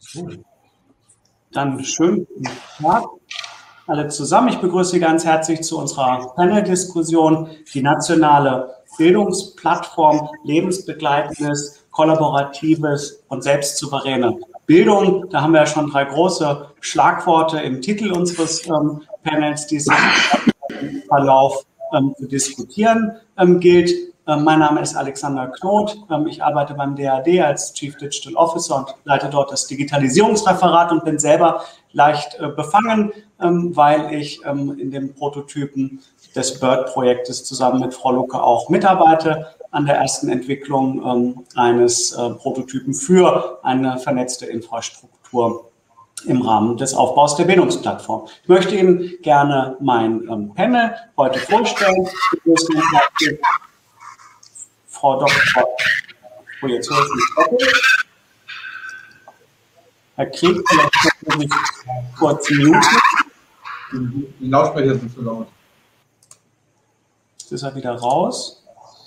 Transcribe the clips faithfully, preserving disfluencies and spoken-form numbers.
Dann schönen guten Tag alle zusammen. Ich begrüße Sie ganz herzlich zu unserer Panel-Diskussion, die nationale Bildungsplattform, lebensbegleitendes, kollaboratives und selbstsouveräne Bildung. Da haben wir ja schon drei große Schlagworte im Titel unseres ähm, Panels, die es im Verlauf ähm, zu diskutieren ähm, gilt. Ähm, mein Name ist Alexander Knoth. Ähm, ich arbeite beim D A D als Chief Digital Officer und leite dort das Digitalisierungsreferat und bin selber leicht äh, befangen, ähm, weil ich ähm, in dem Prototypen des BIRD-Projektes zusammen mit Frau Lucke auch mitarbeite an der ersten Entwicklung ähm, eines äh, Prototypen für eine vernetzte Infrastruktur im Rahmen des Aufbaus der Bildungsplattform. Ich möchte Ihnen gerne mein ähm, Panel heute vorstellen. Ich begrüße Frau Doktor Oh, jetzt höre ich mich doppelt. Herr Krieg, vielleicht können Sie mich kurz muten. Die Lautsprecher sind zu laut. Jetzt ist er wieder raus.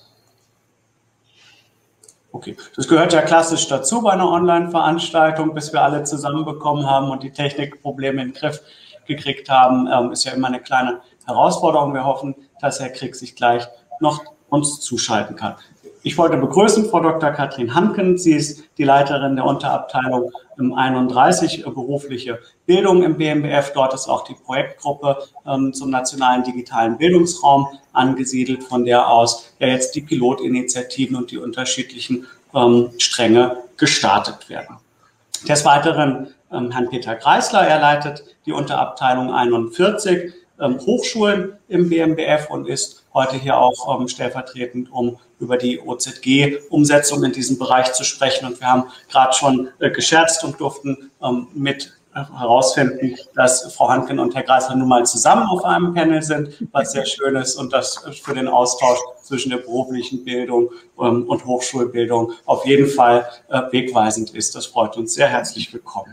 Okay, das gehört ja klassisch dazu bei einer Online-Veranstaltung, bis wir alle zusammenbekommen haben und die Technikprobleme in den Griff gekriegt haben, ähm, ist ja immer eine kleine Herausforderung. Wir hoffen, dass Herr Krieg sich gleich noch uns zuschalten kann. Ich wollte begrüßen Frau Doktor Katrin Hanken. Sie ist die Leiterin der Unterabteilung einunddreißig berufliche Bildung im B M B F. Dort ist auch die Projektgruppe ähm, zum nationalen digitalen Bildungsraum angesiedelt, von der aus ja jetzt die Pilotinitiativen und die unterschiedlichen ähm, Stränge gestartet werden. Des Weiteren ähm, Herrn Peter Greisler. Er leitet die Unterabteilung einundvierzig ähm, Hochschulen im B M B F und ist heute hier auch ähm, stellvertretend, um über die O Z G-Umsetzung in diesem Bereich zu sprechen. Und wir haben gerade schon äh, gescherzt und durften ähm, mit äh, herausfinden, dass Frau Hanken und Herr Greisler nun mal zusammen auf einem Panel sind, was sehr schön ist und das für den Austausch zwischen der beruflichen Bildung ähm, und Hochschulbildung auf jeden Fall äh, wegweisend ist. Das freut uns sehr. Herzlich willkommen.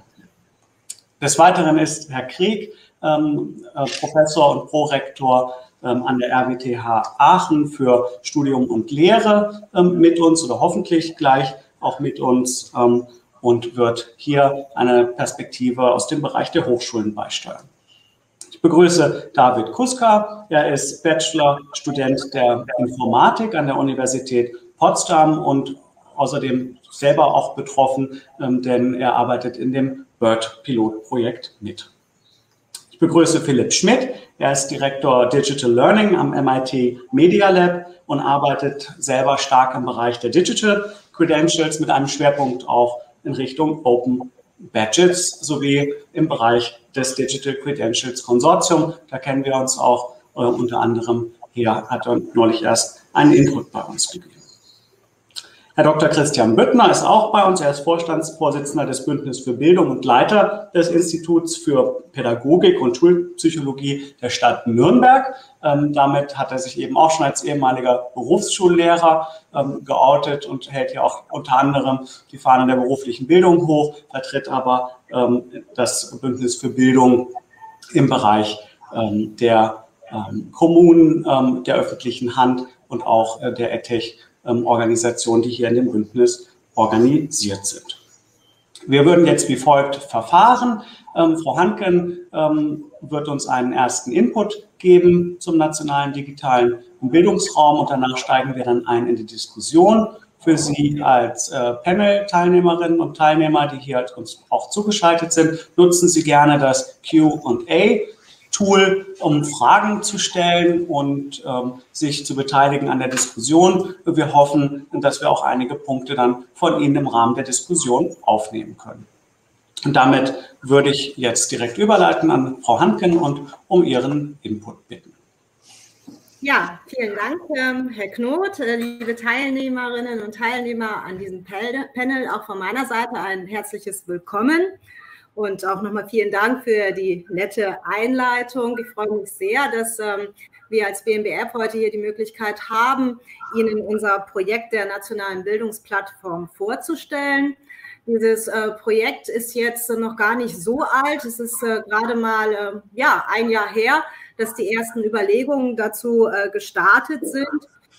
Des Weiteren ist Herr Krieg, ähm, äh, Professor und Prorektor an der R W T H Aachen für Studium und Lehre ähm, mit uns oder hoffentlich gleich auch mit uns ähm, und wird hier eine Perspektive aus dem Bereich der Hochschulen beisteuern. Ich begrüße David Kuska. Er ist Bachelor-Student der Informatik an der Universität Potsdam und außerdem selber auch betroffen, ähm, denn er arbeitet in dem BIRD-Pilotprojekt mit. Ich begrüße Philipp Schmidt. Er ist Direktor Digital Learning am M I T Media Lab und arbeitet selber stark im Bereich der Digital Credentials mit einem Schwerpunkt auch in Richtung Open Badges sowie im Bereich des Digital Credentials Konsortium. Da kennen wir uns auch äh, unter anderem. Hier hat er neulich erst einen Input bei uns gegeben. Herr Doktor Christian Büttner ist auch bei uns. Er ist Vorstandsvorsitzender des Bündnisses für Bildung und Leiter des Instituts für Pädagogik und Schulpsychologie der Stadt Nürnberg. Ähm, damit hat er sich eben auch schon als ehemaliger Berufsschullehrer ähm, geoutet und hält hier auch unter anderem die Fahne der beruflichen Bildung hoch, vertritt aber ähm, das Bündnis für Bildung im Bereich ähm, der ähm, Kommunen, ähm, der öffentlichen Hand und auch äh, der EdTech Organisationen, die hier in dem Bündnis organisiert sind. Wir würden jetzt wie folgt verfahren. Ähm, Frau Hanken ähm, wird uns einen ersten Input geben zum nationalen digitalen Bildungsraum und danach steigen wir dann ein in die Diskussion. Für Sie als äh, Panel-Teilnehmerinnen und Teilnehmer, die hier uns auch zugeschaltet sind, nutzen Sie gerne das Q und A Tool, um Fragen zu stellen und ähm, sich zu beteiligen an der Diskussion. Wir hoffen, dass wir auch einige Punkte dann von Ihnen im Rahmen der Diskussion aufnehmen können. Und damit würde ich jetzt direkt überleiten an Frau Hanken und um Ihren Input bitten. Ja, vielen Dank, ähm, Herr Knoth, äh, liebe Teilnehmerinnen und Teilnehmer an diesem Panel. Auch von meiner Seite ein herzliches Willkommen. Und auch nochmal vielen Dank für die nette Einleitung. Ich freue mich sehr, dass ähm, wir als B M B F heute hier die Möglichkeit haben, Ihnen unser Projekt der nationalen Bildungsplattform vorzustellen. Dieses äh, Projekt ist jetzt äh, noch gar nicht so alt. Es ist äh, gerade mal äh, ja, ein Jahr her, dass die ersten Überlegungen dazu äh, gestartet sind.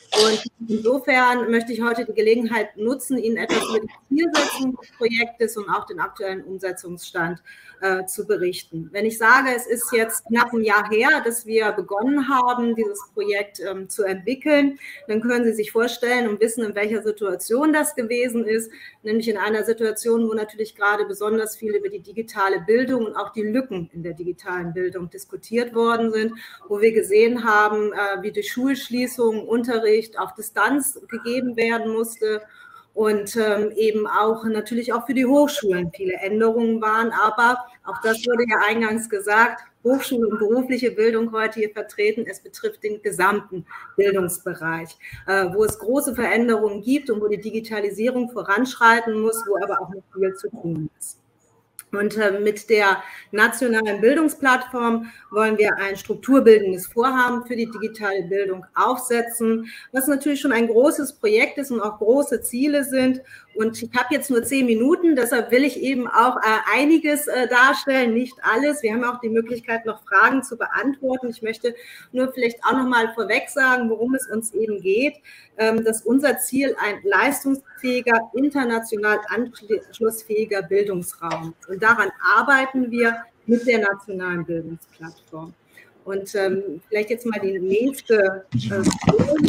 Und insofern möchte ich heute die Gelegenheit nutzen, Ihnen etwas über die Zielsetzung des Projektes und auch den aktuellen Umsetzungsstand äh, zu berichten. Wenn ich sage, es ist jetzt knapp ein Jahr her, dass wir begonnen haben, dieses Projekt ähm, zu entwickeln, dann können Sie sich vorstellen und wissen, in welcher Situation das gewesen ist, nämlich in einer Situation, wo natürlich gerade besonders viel über die digitale Bildung und auch die Lücken in der digitalen Bildung diskutiert worden sind, wo wir gesehen haben, äh, wie durch Schulschließungen Unterricht auf Distanz gegeben werden musste und ähm, eben auch natürlich auch für die Hochschulen viele Änderungen waren. Aber auch das wurde ja eingangs gesagt, Hochschule und berufliche Bildung heute hier vertreten, es betrifft den gesamten Bildungsbereich, äh, wo es große Veränderungen gibt und wo die Digitalisierung voranschreiten muss, wo aber auch noch viel zu tun ist. Und äh, mit der nationalen Bildungsplattform wollen wir ein strukturbildendes Vorhaben für die digitale Bildung aufsetzen, was natürlich schon ein großes Projekt ist und auch große Ziele sind. Und ich habe jetzt nur zehn Minuten, deshalb will ich eben auch äh, einiges äh, darstellen, nicht alles. Wir haben auch die Möglichkeit, noch Fragen zu beantworten. Ich möchte nur vielleicht auch noch mal vorweg sagen, worum es uns eben geht, ähm, dass unser Ziel ein leistungsfähiger, international anschlussfähiger Bildungsraum ist. Und daran arbeiten wir mit der nationalen Bildungsplattform. Und ähm, vielleicht jetzt mal die nächste äh, Folie.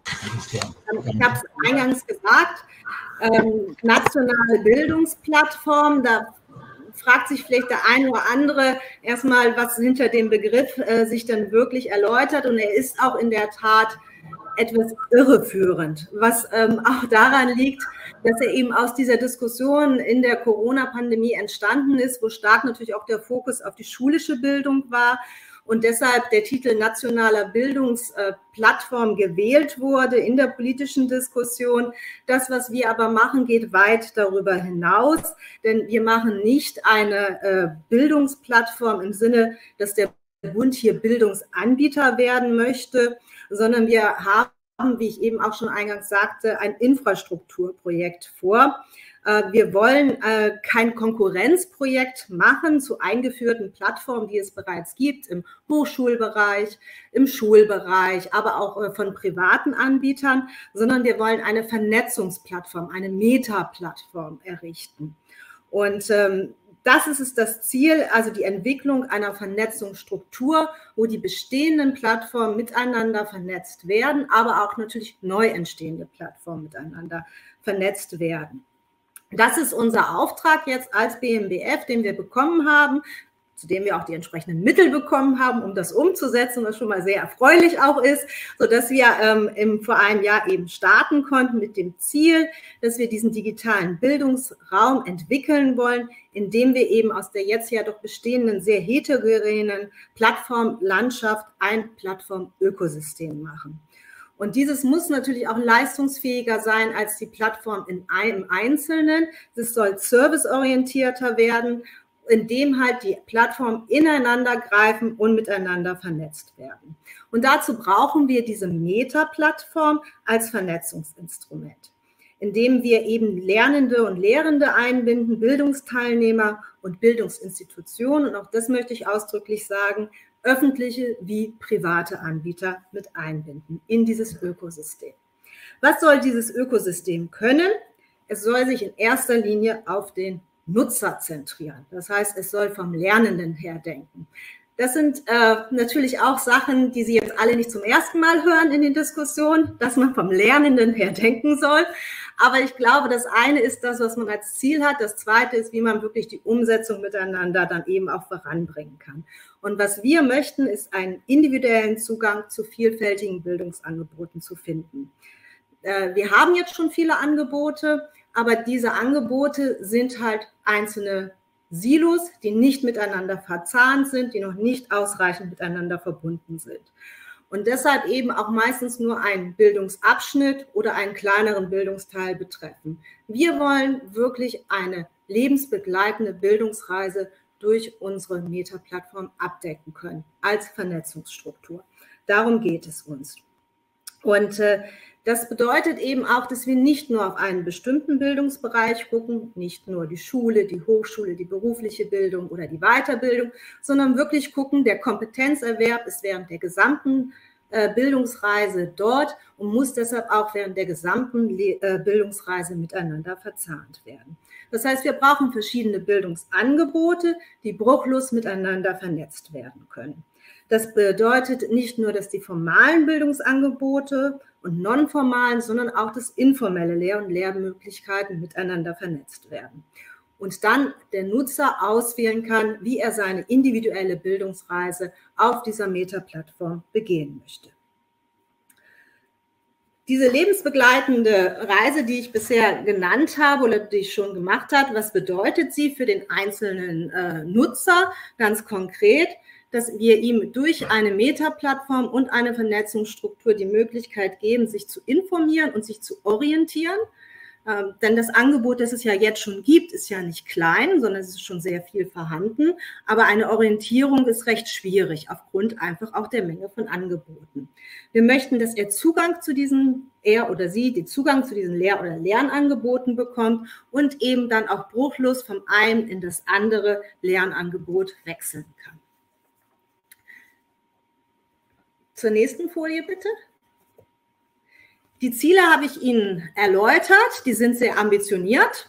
Ich habe es eingangs gesagt, ähm, nationale Bildungsplattform, da fragt sich vielleicht der eine oder andere erstmal, was hinter dem Begriff äh, sich dann wirklich erläutert. Und er ist auch in der Tat etwas irreführend, was ähm, auch daran liegt, dass er eben aus dieser Diskussion in der Corona-Pandemie entstanden ist, wo stark natürlich auch der Fokus auf die schulische Bildung war und deshalb der Titel nationaler Bildungsplattform gewählt wurde in der politischen Diskussion. Das, was wir aber machen, geht weit darüber hinaus, denn wir machen nicht eine äh, Bildungsplattform im Sinne, dass der Bund hier Bildungsanbieter werden möchte, sondern wir haben, wie ich eben auch schon eingangs sagte, ein Infrastrukturprojekt vor. Wir wollen kein Konkurrenzprojekt machen zu eingeführten Plattformen, die es bereits gibt, im Hochschulbereich, im Schulbereich, aber auch von privaten Anbietern, sondern wir wollen eine Vernetzungsplattform, eine Meta-Plattform errichten. Und ähm, das ist es das Ziel, also die Entwicklung einer Vernetzungsstruktur, wo die bestehenden Plattformen miteinander vernetzt werden, aber auch natürlich neu entstehende Plattformen miteinander vernetzt werden. Das ist unser Auftrag jetzt als B M B F, den wir bekommen haben, zu dem wir auch die entsprechenden Mittel bekommen haben, um das umzusetzen, was schon mal sehr erfreulich auch ist, sodass wir ähm, im, vor einem Jahr eben starten konnten mit dem Ziel, dass wir diesen digitalen Bildungsraum entwickeln wollen, indem wir eben aus der jetzt ja doch bestehenden sehr heterogenen Plattformlandschaft ein Plattformökosystem machen. Und dieses muss natürlich auch leistungsfähiger sein als die Plattform in einem Einzelnen. Es soll serviceorientierter werden, indem halt die Plattformen ineinander greifen und miteinander vernetzt werden. Und dazu brauchen wir diese Meta-Plattform als Vernetzungsinstrument, indem wir eben Lernende und Lehrende einbinden, Bildungsteilnehmer und Bildungsinstitutionen. Und auch das möchte ich ausdrücklich sagen, öffentliche wie private Anbieter mit einbinden in dieses Ökosystem. Was soll dieses Ökosystem können? Es soll sich in erster Linie auf den Nutzer zentrieren. Das heißt, es soll vom Lernenden her denken. Das sind äh, natürlich auch Sachen, die Sie jetzt alle nicht zum ersten Mal hören in den Diskussionen, dass man vom Lernenden her denken soll. Aber ich glaube, das eine ist das, was man als Ziel hat. Das zweite ist, wie man wirklich die Umsetzung miteinander dann eben auch voranbringen kann. Und was wir möchten, ist einen individuellen Zugang zu vielfältigen Bildungsangeboten zu finden. Äh, wir haben jetzt schon viele Angebote, aber diese Angebote sind halt einzelne Silos, die nicht miteinander verzahnt sind, die noch nicht ausreichend miteinander verbunden sind. Und deshalb eben auch meistens nur einen Bildungsabschnitt oder einen kleineren Bildungsteil betreffen. Wir wollen wirklich eine lebensbegleitende Bildungsreise durch unsere Meta-Plattform abdecken können, als Vernetzungsstruktur. Darum geht es uns. Und äh, das bedeutet eben auch, dass wir nicht nur auf einen bestimmten Bildungsbereich gucken, nicht nur die Schule, die Hochschule, die berufliche Bildung oder die Weiterbildung, sondern wirklich gucken, der Kompetenzerwerb ist während der gesamten Bildungsreise dort und muss deshalb auch während der gesamten Bildungsreise miteinander verzahnt werden. Das heißt, wir brauchen verschiedene Bildungsangebote, die bruchlos miteinander vernetzt werden können. Das bedeutet nicht nur, dass die formalen Bildungsangebote und nonformalen, sondern auch das informelle Lehr- und Lehrmöglichkeiten miteinander vernetzt werden. Und dann der Nutzer auswählen kann, wie er seine individuelle Bildungsreise auf dieser Meta-Plattform begehen möchte. Diese lebensbegleitende Reise, die ich bisher genannt habe oder die ich schon gemacht habe, was bedeutet sie für den einzelnen äh, Nutzer ganz konkret? Dass wir ihm durch eine Meta-Plattform und eine Vernetzungsstruktur die Möglichkeit geben, sich zu informieren und sich zu orientieren. Ähm, denn das Angebot, das es ja jetzt schon gibt, ist ja nicht klein, sondern es ist schon sehr viel vorhanden. Aber eine Orientierung ist recht schwierig, aufgrund einfach auch der Menge von Angeboten. Wir möchten, dass er Zugang zu diesen, er oder sie, die Zugang zu diesen Lehr- oder Lernangeboten bekommt und eben dann auch bruchlos vom einen in das andere Lernangebot wechseln kann. Zur nächsten Folie bitte. Die Ziele habe ich Ihnen erläutert, die sind sehr ambitioniert.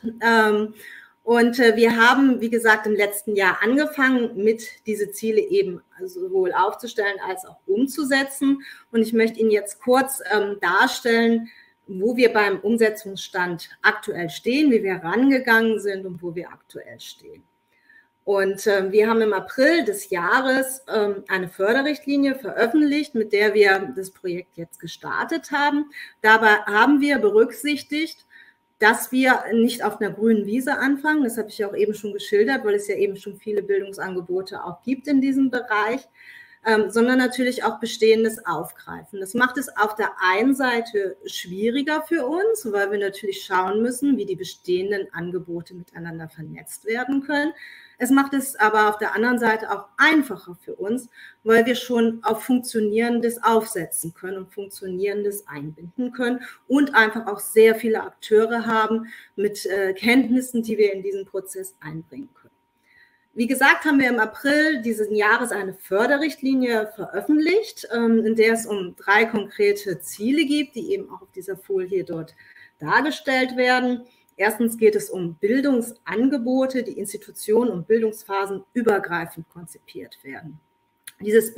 Und wir haben, wie gesagt, im letzten Jahr angefangen, mit diese Ziele eben sowohl aufzustellen als auch umzusetzen. Und ich möchte Ihnen jetzt kurz darstellen, wo wir beim Umsetzungsstand aktuell stehen, wie wir rangegangen sind und wo wir aktuell stehen. Und äh, wir haben im April des Jahres ähm, eine Förderrichtlinie veröffentlicht, mit der wir das Projekt jetzt gestartet haben. Dabei haben wir berücksichtigt, dass wir nicht auf einer grünen Wiese anfangen. Das habe ich ja auch eben schon geschildert, weil es ja eben schon viele Bildungsangebote auch gibt in diesem Bereich, ähm, sondern natürlich auch Bestehendes aufgreifen. Das macht es auf der einen Seite schwieriger für uns, weil wir natürlich schauen müssen, wie die bestehenden Angebote miteinander vernetzt werden können. Es macht es aber auf der anderen Seite auch einfacher für uns, weil wir schon auf Funktionierendes aufsetzen können und Funktionierendes einbinden können und einfach auch sehr viele Akteure haben mit äh, Kenntnissen, die wir in diesen Prozess einbringen können. Wie gesagt, haben wir im April dieses Jahres eine Förderrichtlinie veröffentlicht, ähm, in der es um drei konkrete Ziele geht, die eben auch auf dieser Folie dort dargestellt werden. Erstens geht es um Bildungsangebote, die Institutionen und Bildungsphasen übergreifend konzipiert werden. Dieses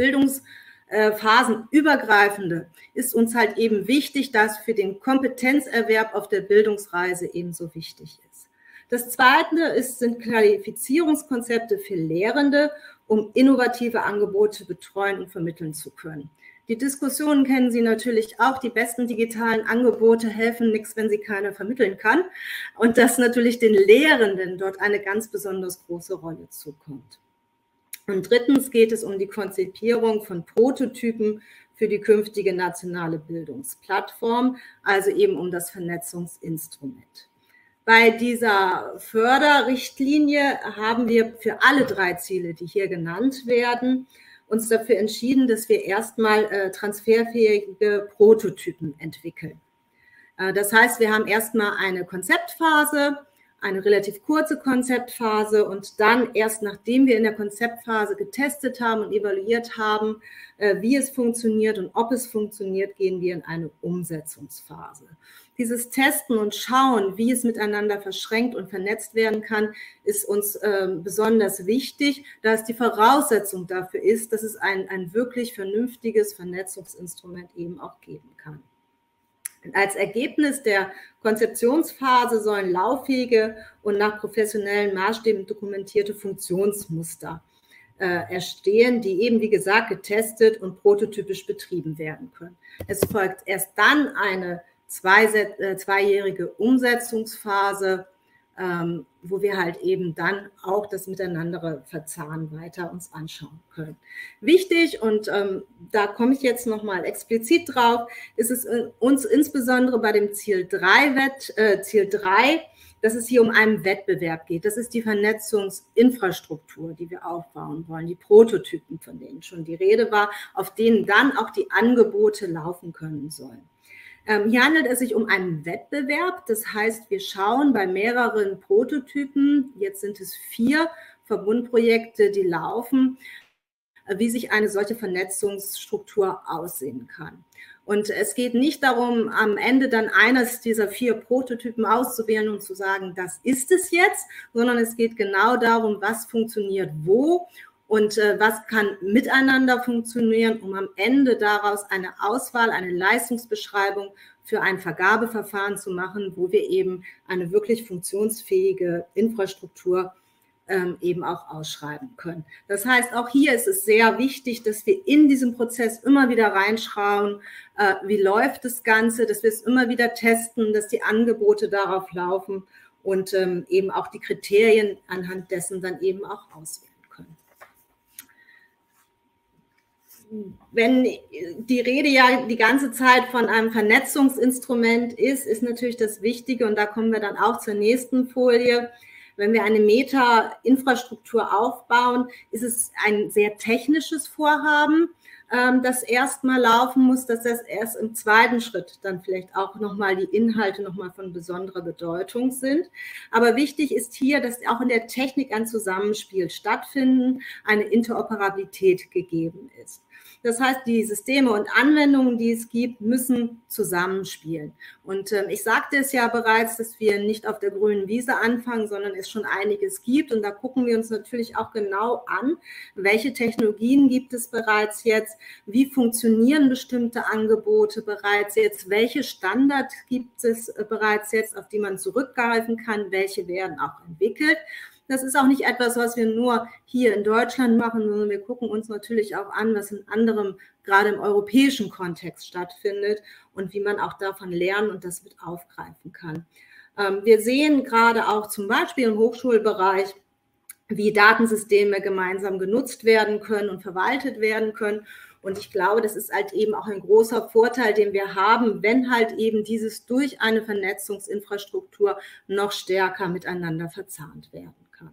Bildungsphasenübergreifende ist uns halt eben wichtig, da es für den Kompetenzerwerb auf der Bildungsreise ebenso wichtig ist. Das Zweite ist, sind Qualifizierungskonzepte für Lehrende, um innovative Angebote betreuen und vermitteln zu können. Die Diskussionen kennen Sie natürlich auch. Die besten digitalen Angebote helfen nichts, wenn sie keiner vermitteln kann. Und dass natürlich den Lehrenden dort eine ganz besonders große Rolle zukommt. Und drittens geht es um die Konzipierung von Prototypen für die künftige nationale Bildungsplattform, also eben um das Vernetzungsinstrument. Bei dieser Förderrichtlinie haben wir für alle drei Ziele, die hier genannt werden, uns dafür entschieden, dass wir erstmal äh, transferfähige Prototypen entwickeln. Äh, das heißt, wir haben erstmal eine Konzeptphase, eine relativ kurze Konzeptphase und dann erst nachdem wir in der Konzeptphase getestet haben und evaluiert haben, äh, wie es funktioniert und ob es funktioniert, gehen wir in eine Umsetzungsphase. Dieses Testen und Schauen, wie es miteinander verschränkt und vernetzt werden kann, ist uns äh, besonders wichtig, da es die Voraussetzung dafür ist, dass es ein, ein wirklich vernünftiges Vernetzungsinstrument eben auch geben kann. Als Ergebnis der Konzeptionsphase sollen lauffähige und nach professionellen Maßstäben dokumentierte Funktionsmuster äh, entstehen, die eben, wie gesagt, getestet und prototypisch betrieben werden können. Es folgt erst dann eine zwei, äh, zweijährige Umsetzungsphase, ähm, wo wir halt eben dann auch das Miteinander verzahnen weiter uns anschauen können. Wichtig, und ähm, da komme ich jetzt nochmal explizit drauf, ist es uns insbesondere bei dem Ziel drei, Wett, äh, Ziel drei, dass es hier um einen Wettbewerb geht. Das ist die Vernetzungsinfrastruktur, die wir aufbauen wollen, die Prototypen, von denen schon die Rede war, auf denen dann auch die Angebote laufen können sollen. Hier handelt es sich um einen Wettbewerb, das heißt, wir schauen bei mehreren Prototypen, jetzt sind es vier Verbundprojekte, die laufen, wie sich eine solche Vernetzungsstruktur aussehen kann. Und es geht nicht darum, am Ende dann eines dieser vier Prototypen auszuwählen und zu sagen, das ist es jetzt, sondern es geht genau darum, was funktioniert wo und äh, was kann miteinander funktionieren, um am Ende daraus eine Auswahl, eine Leistungsbeschreibung für ein Vergabeverfahren zu machen, wo wir eben eine wirklich funktionsfähige Infrastruktur ähm, eben auch ausschreiben können. Das heißt, auch hier ist es sehr wichtig, dass wir in diesem Prozess immer wieder reinschauen, äh, wie läuft das Ganze, dass wir es immer wieder testen, dass die Angebote darauf laufen und ähm, eben auch die Kriterien anhand dessen dann eben auch auswählen können. Wenn die Rede ja die ganze Zeit von einem Vernetzungsinstrument ist, ist natürlich das Wichtige, und da kommen wir dann auch zur nächsten Folie. Wenn wir eine Meta-Infrastruktur aufbauen, ist es ein sehr technisches Vorhaben, das erstmal laufen muss, dass das erst im zweiten Schritt dann vielleicht auch nochmal die Inhalte nochmal von besonderer Bedeutung sind. Aber wichtig ist hier, dass auch in der Technik ein Zusammenspiel stattfinden, eine Interoperabilität gegeben ist. Das heißt, die Systeme und Anwendungen, die es gibt, müssen zusammenspielen. Und äh, ich sagte es ja bereits, dass wir nicht auf der grünen Wiese anfangen, sondern es schon einiges gibt. Und da gucken wir uns natürlich auch genau an, welche Technologien gibt es bereits jetzt, wie funktionieren bestimmte Angebote bereits jetzt, welche Standards gibt es bereits jetzt, auf die man zurückgreifen kann, welche werden auch entwickelt. Das ist auch nicht etwas, was wir nur hier in Deutschland machen, sondern wir gucken uns natürlich auch an, was in anderem, gerade im europäischen Kontext stattfindet und wie man auch davon lernen und das mit aufgreifen kann. Wir sehen gerade auch zum Beispiel im Hochschulbereich, wie Datensysteme gemeinsam genutzt werden können und verwaltet werden können. Und ich glaube, das ist halt eben auch ein großer Vorteil, den wir haben, wenn halt eben dieses durch eine Vernetzungsinfrastruktur noch stärker miteinander verzahnt werden kann.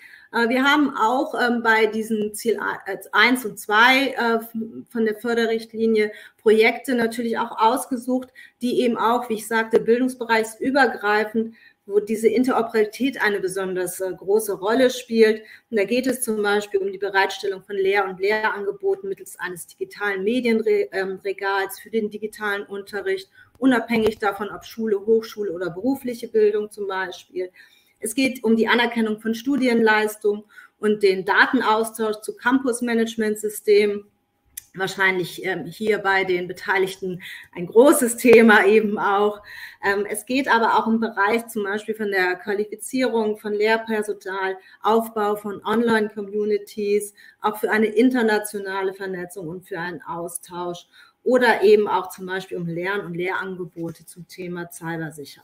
Wir haben auch bei diesen Ziel eins und zwei von der Förderrichtlinie Projekte natürlich auch ausgesucht, die eben auch, wie ich sagte, bildungsbereichsübergreifend, wo diese Interoperabilität eine besonders große Rolle spielt. Und da geht es zum Beispiel um die Bereitstellung von Lehr- und Lehrangeboten mittels eines digitalen Medienregals für den digitalen Unterricht, unabhängig davon, ob Schule, Hochschule oder berufliche Bildung zum Beispiel. Es geht um die Anerkennung von Studienleistungen und den Datenaustausch zu Campus-Management-Systemen. Wahrscheinlich ähm, hier bei den Beteiligten ein großes Thema eben auch. Ähm, es geht aber auch im Bereich zum Beispiel von der Qualifizierung von Lehrpersonal, Aufbau von Online-Communities, auch für eine internationale Vernetzung und für einen Austausch oder eben auch zum Beispiel um Lern- und Lehrangebote zum Thema Cybersicherheit.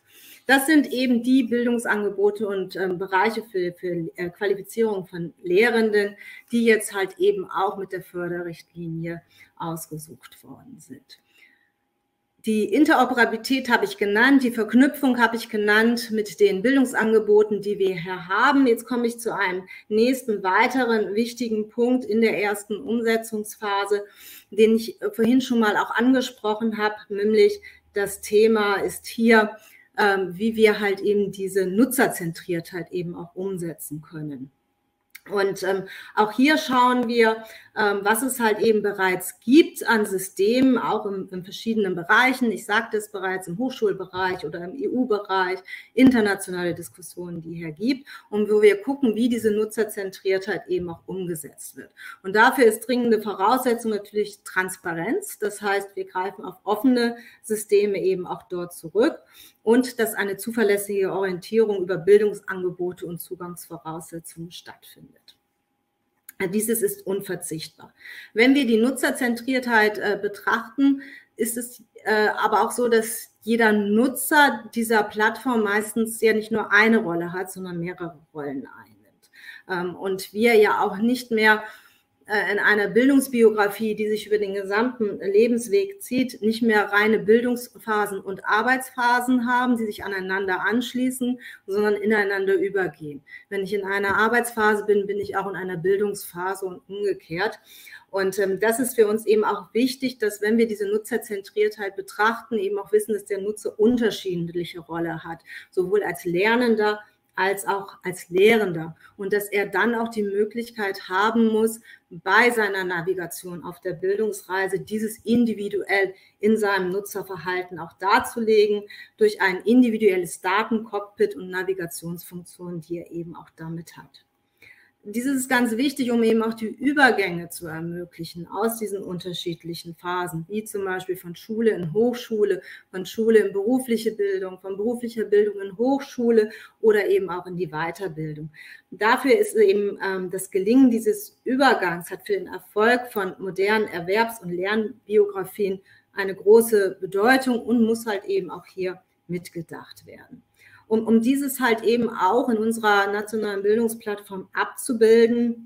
Das sind eben die Bildungsangebote und ähm, Bereiche für, für äh, Qualifizierung von Lehrenden, die jetzt halt eben auch mit der Förderrichtlinie ausgesucht worden sind. Die Interoperabilität habe ich genannt, die Verknüpfung habe ich genannt mit den Bildungsangeboten, die wir hier haben. Jetzt komme ich zu einem nächsten weiteren wichtigen Punkt in der ersten Umsetzungsphase, den ich vorhin schon mal auch angesprochen habe, nämlich das Thema ist hier, wie wir halt eben diese Nutzerzentriertheit eben auch umsetzen können. Und ähm, auch hier schauen wir, ähm, was es halt eben bereits gibt an Systemen, auch im, in verschiedenen Bereichen. Ich sagte es bereits im Hochschulbereich oder im E U-Bereich, internationale Diskussionen, die hier gibt, und wo wir gucken, wie diese Nutzerzentriertheit eben auch umgesetzt wird. Und dafür ist dringende Voraussetzung natürlich Transparenz. Das heißt, wir greifen auf offene Systeme eben auch dort zurück und dass eine zuverlässige Orientierung über Bildungsangebote und Zugangsvoraussetzungen stattfindet. Dieses ist unverzichtbar. Wenn wir die Nutzerzentriertheit äh, betrachten, ist es äh, aber auch so, dass jeder Nutzer dieser Plattform meistens ja nicht nur eine Rolle hat, sondern mehrere Rollen einnimmt. Ähm, und wir ja auch nicht mehr in einer Bildungsbiografie, die sich über den gesamten Lebensweg zieht, nicht mehr reine Bildungsphasen und Arbeitsphasen haben, die sich aneinander anschließen, sondern ineinander übergehen. Wenn ich in einer Arbeitsphase bin, bin ich auch in einer Bildungsphase und umgekehrt. Und ähm, das ist für uns eben auch wichtig, dass wenn wir diese Nutzerzentriertheit betrachten, eben auch wissen, dass der Nutzer unterschiedliche Rolle hat, sowohl als Lernender als auch als Lehrender und dass er dann auch die Möglichkeit haben muss, bei seiner Navigation auf der Bildungsreise dieses individuell in seinem Nutzerverhalten auch darzulegen durch ein individuelles Datencockpit und Navigationsfunktionen, die er eben auch damit hat. Dieses ist ganz wichtig, um eben auch die Übergänge zu ermöglichen aus diesen unterschiedlichen Phasen, wie zum Beispiel von Schule in Hochschule, von Schule in berufliche Bildung, von beruflicher Bildung in Hochschule oder eben auch in die Weiterbildung. Dafür ist eben ähm, das Gelingen dieses Übergangs, hat für den Erfolg von modernen Erwerbs- und Lernbiografien eine große Bedeutung und muss halt eben auch hier mitgedacht werden. Um, um dieses halt eben auch in unserer nationalen Bildungsplattform abzubilden,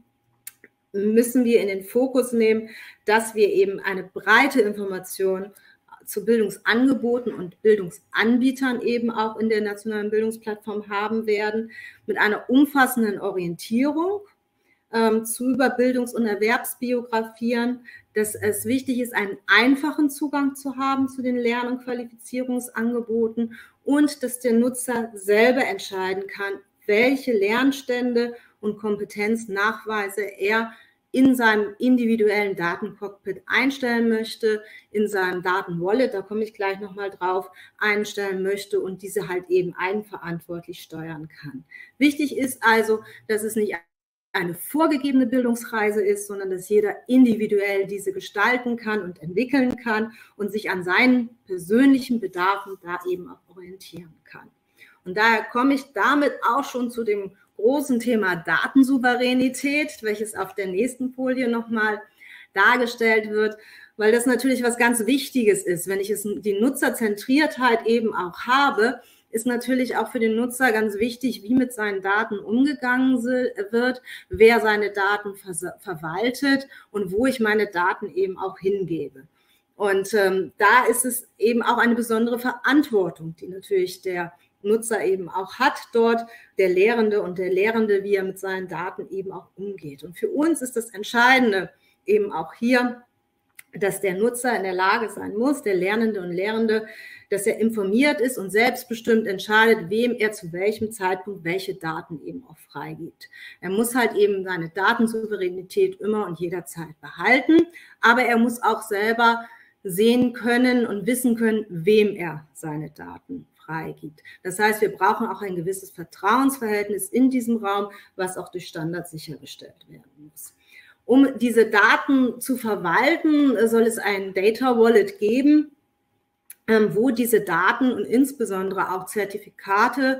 müssen wir in den Fokus nehmen, dass wir eben eine breite Information zu Bildungsangeboten und Bildungsanbietern eben auch in der nationalen Bildungsplattform haben werden, mit einer umfassenden Orientierung ähm, zu über Bildungs- und Erwerbsbiografien, dass es wichtig ist, einen einfachen Zugang zu haben zu den Lern- und Qualifizierungsangeboten und dass der Nutzer selber entscheiden kann, welche Lernstände und Kompetenznachweise er in seinem individuellen Datencockpit einstellen möchte, in seinem Datenwallet, da komme ich gleich nochmal drauf, einstellen möchte und diese halt eben eigenverantwortlich steuern kann. Wichtig ist also, dass es nicht eine vorgegebene Bildungsreise ist, sondern dass jeder individuell diese gestalten kann und entwickeln kann und sich an seinen persönlichen Bedarfen da eben auch orientieren kann. Und daher komme ich damit auch schon zu dem großen Thema Datensouveränität, welches auf der nächsten Folie nochmal dargestellt wird, weil das natürlich was ganz Wichtiges ist. Wenn ich es, die Nutzerzentriertheit eben auch habe, ist natürlich auch für den Nutzer ganz wichtig, wie mit seinen Daten umgegangen wird, wer seine Daten ver- verwaltet und wo ich meine Daten eben auch hingebe. Und ähm, da ist es eben auch eine besondere Verantwortung, die natürlich der Nutzer eben auch hat dort, der Lehrende und der Lehrende, wie er mit seinen Daten eben auch umgeht. Und für uns ist das Entscheidende eben auch hier, dass der Nutzer in der Lage sein muss, der Lernende und Lehrende, dass er informiert ist und selbstbestimmt entscheidet, wem er zu welchem Zeitpunkt welche Daten eben auch freigibt. Er muss halt eben seine Datensouveränität immer und jederzeit behalten, aber er muss auch selber sehen können und wissen können, wem er seine Daten freigibt. Das heißt, wir brauchen auch ein gewisses Vertrauensverhältnis in diesem Raum, was auch durch Standards sichergestellt werden muss. Um diese Daten zu verwalten, soll es ein Data Wallet geben, wo diese Daten und insbesondere auch Zertifikate,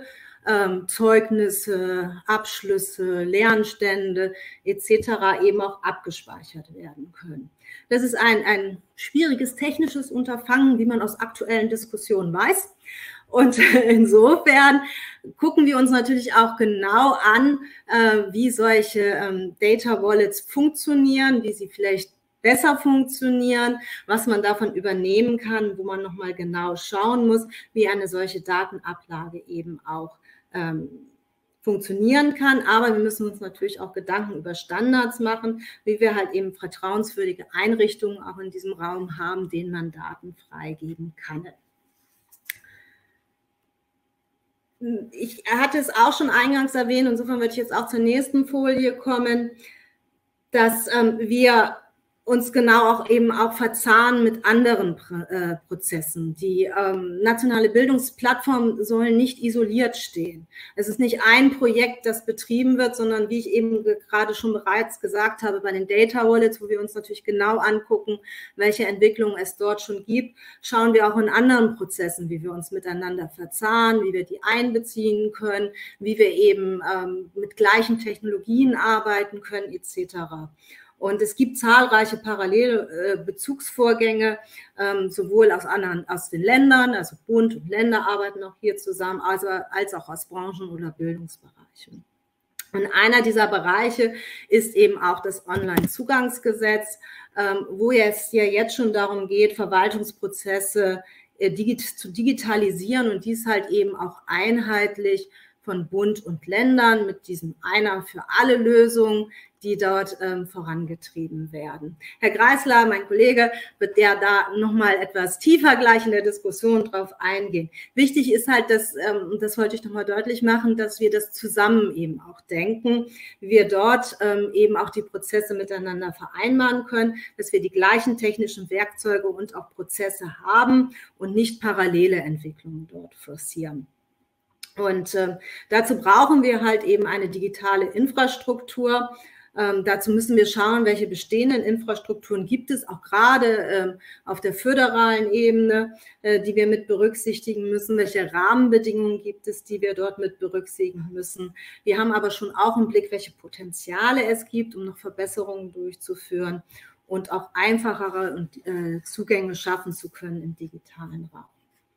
Zeugnisse, Abschlüsse, Lernstände et cetera eben auch abgespeichert werden können. Das ist ein, ein schwieriges technisches Unterfangen, wie man aus aktuellen Diskussionen weiß. Und insofern gucken wir uns natürlich auch genau an, äh, wie solche ähm, Data Wallets funktionieren, wie sie vielleicht besser funktionieren, was man davon übernehmen kann, wo man nochmal genau schauen muss, wie eine solche Datenablage eben auch ähm, funktionieren kann. Aber wir müssen uns natürlich auch Gedanken über Standards machen, wie wir halt eben vertrauenswürdige Einrichtungen auch in diesem Raum haben, denen man Daten freigeben kann. Ich hatte es auch schon eingangs erwähnt, insofern würde ich jetzt auch zur nächsten Folie kommen, dass ähm, wir uns genau auch eben auch verzahnen mit anderen äh, Prozessen. Die ähm, nationale Bildungsplattform soll nicht isoliert stehen. Es ist nicht ein Projekt, das betrieben wird, sondern wie ich eben gerade schon bereits gesagt habe, bei den Data Wallets, wo wir uns natürlich genau angucken, welche Entwicklungen es dort schon gibt, schauen wir auch in anderen Prozessen, wie wir uns miteinander verzahnen, wie wir die einbeziehen können, wie wir eben ähm, mit gleichen Technologien arbeiten können, et cetera. Und es gibt zahlreiche parallele Bezugsvorgänge, sowohl aus anderen, aus den Ländern, also Bund und Länder arbeiten auch hier zusammen, also, als auch aus Branchen oder Bildungsbereichen. Und einer dieser Bereiche ist eben auch das Online-Zugangsgesetz, wo es ja jetzt schon darum geht, Verwaltungsprozesse zu digitalisieren und dies halt eben auch einheitlich von Bund und Ländern mit diesem Einer für alle Lösung, die dort ähm, vorangetrieben werden. Herr Greisler, mein Kollege, wird ja da nochmal etwas tiefer gleich in der Diskussion drauf eingehen. Wichtig ist halt, dass, ähm, und das wollte ich nochmal deutlich machen, dass wir das zusammen eben auch denken, wie wir dort ähm, eben auch die Prozesse miteinander vereinbaren können, dass wir die gleichen technischen Werkzeuge und auch Prozesse haben und nicht parallele Entwicklungen dort forcieren. Und äh, dazu brauchen wir halt eben eine digitale Infrastruktur. Ähm, dazu müssen wir schauen, welche bestehenden Infrastrukturen gibt es, auch gerade ähm, auf der föderalen Ebene, äh, die wir mit berücksichtigen müssen, welche Rahmenbedingungen gibt es, die wir dort mit berücksichtigen müssen. Wir haben aber schon auch im Blick, welche Potenziale es gibt, um noch Verbesserungen durchzuführen und auch einfachere und, äh, Zugänge schaffen zu können im digitalen Raum.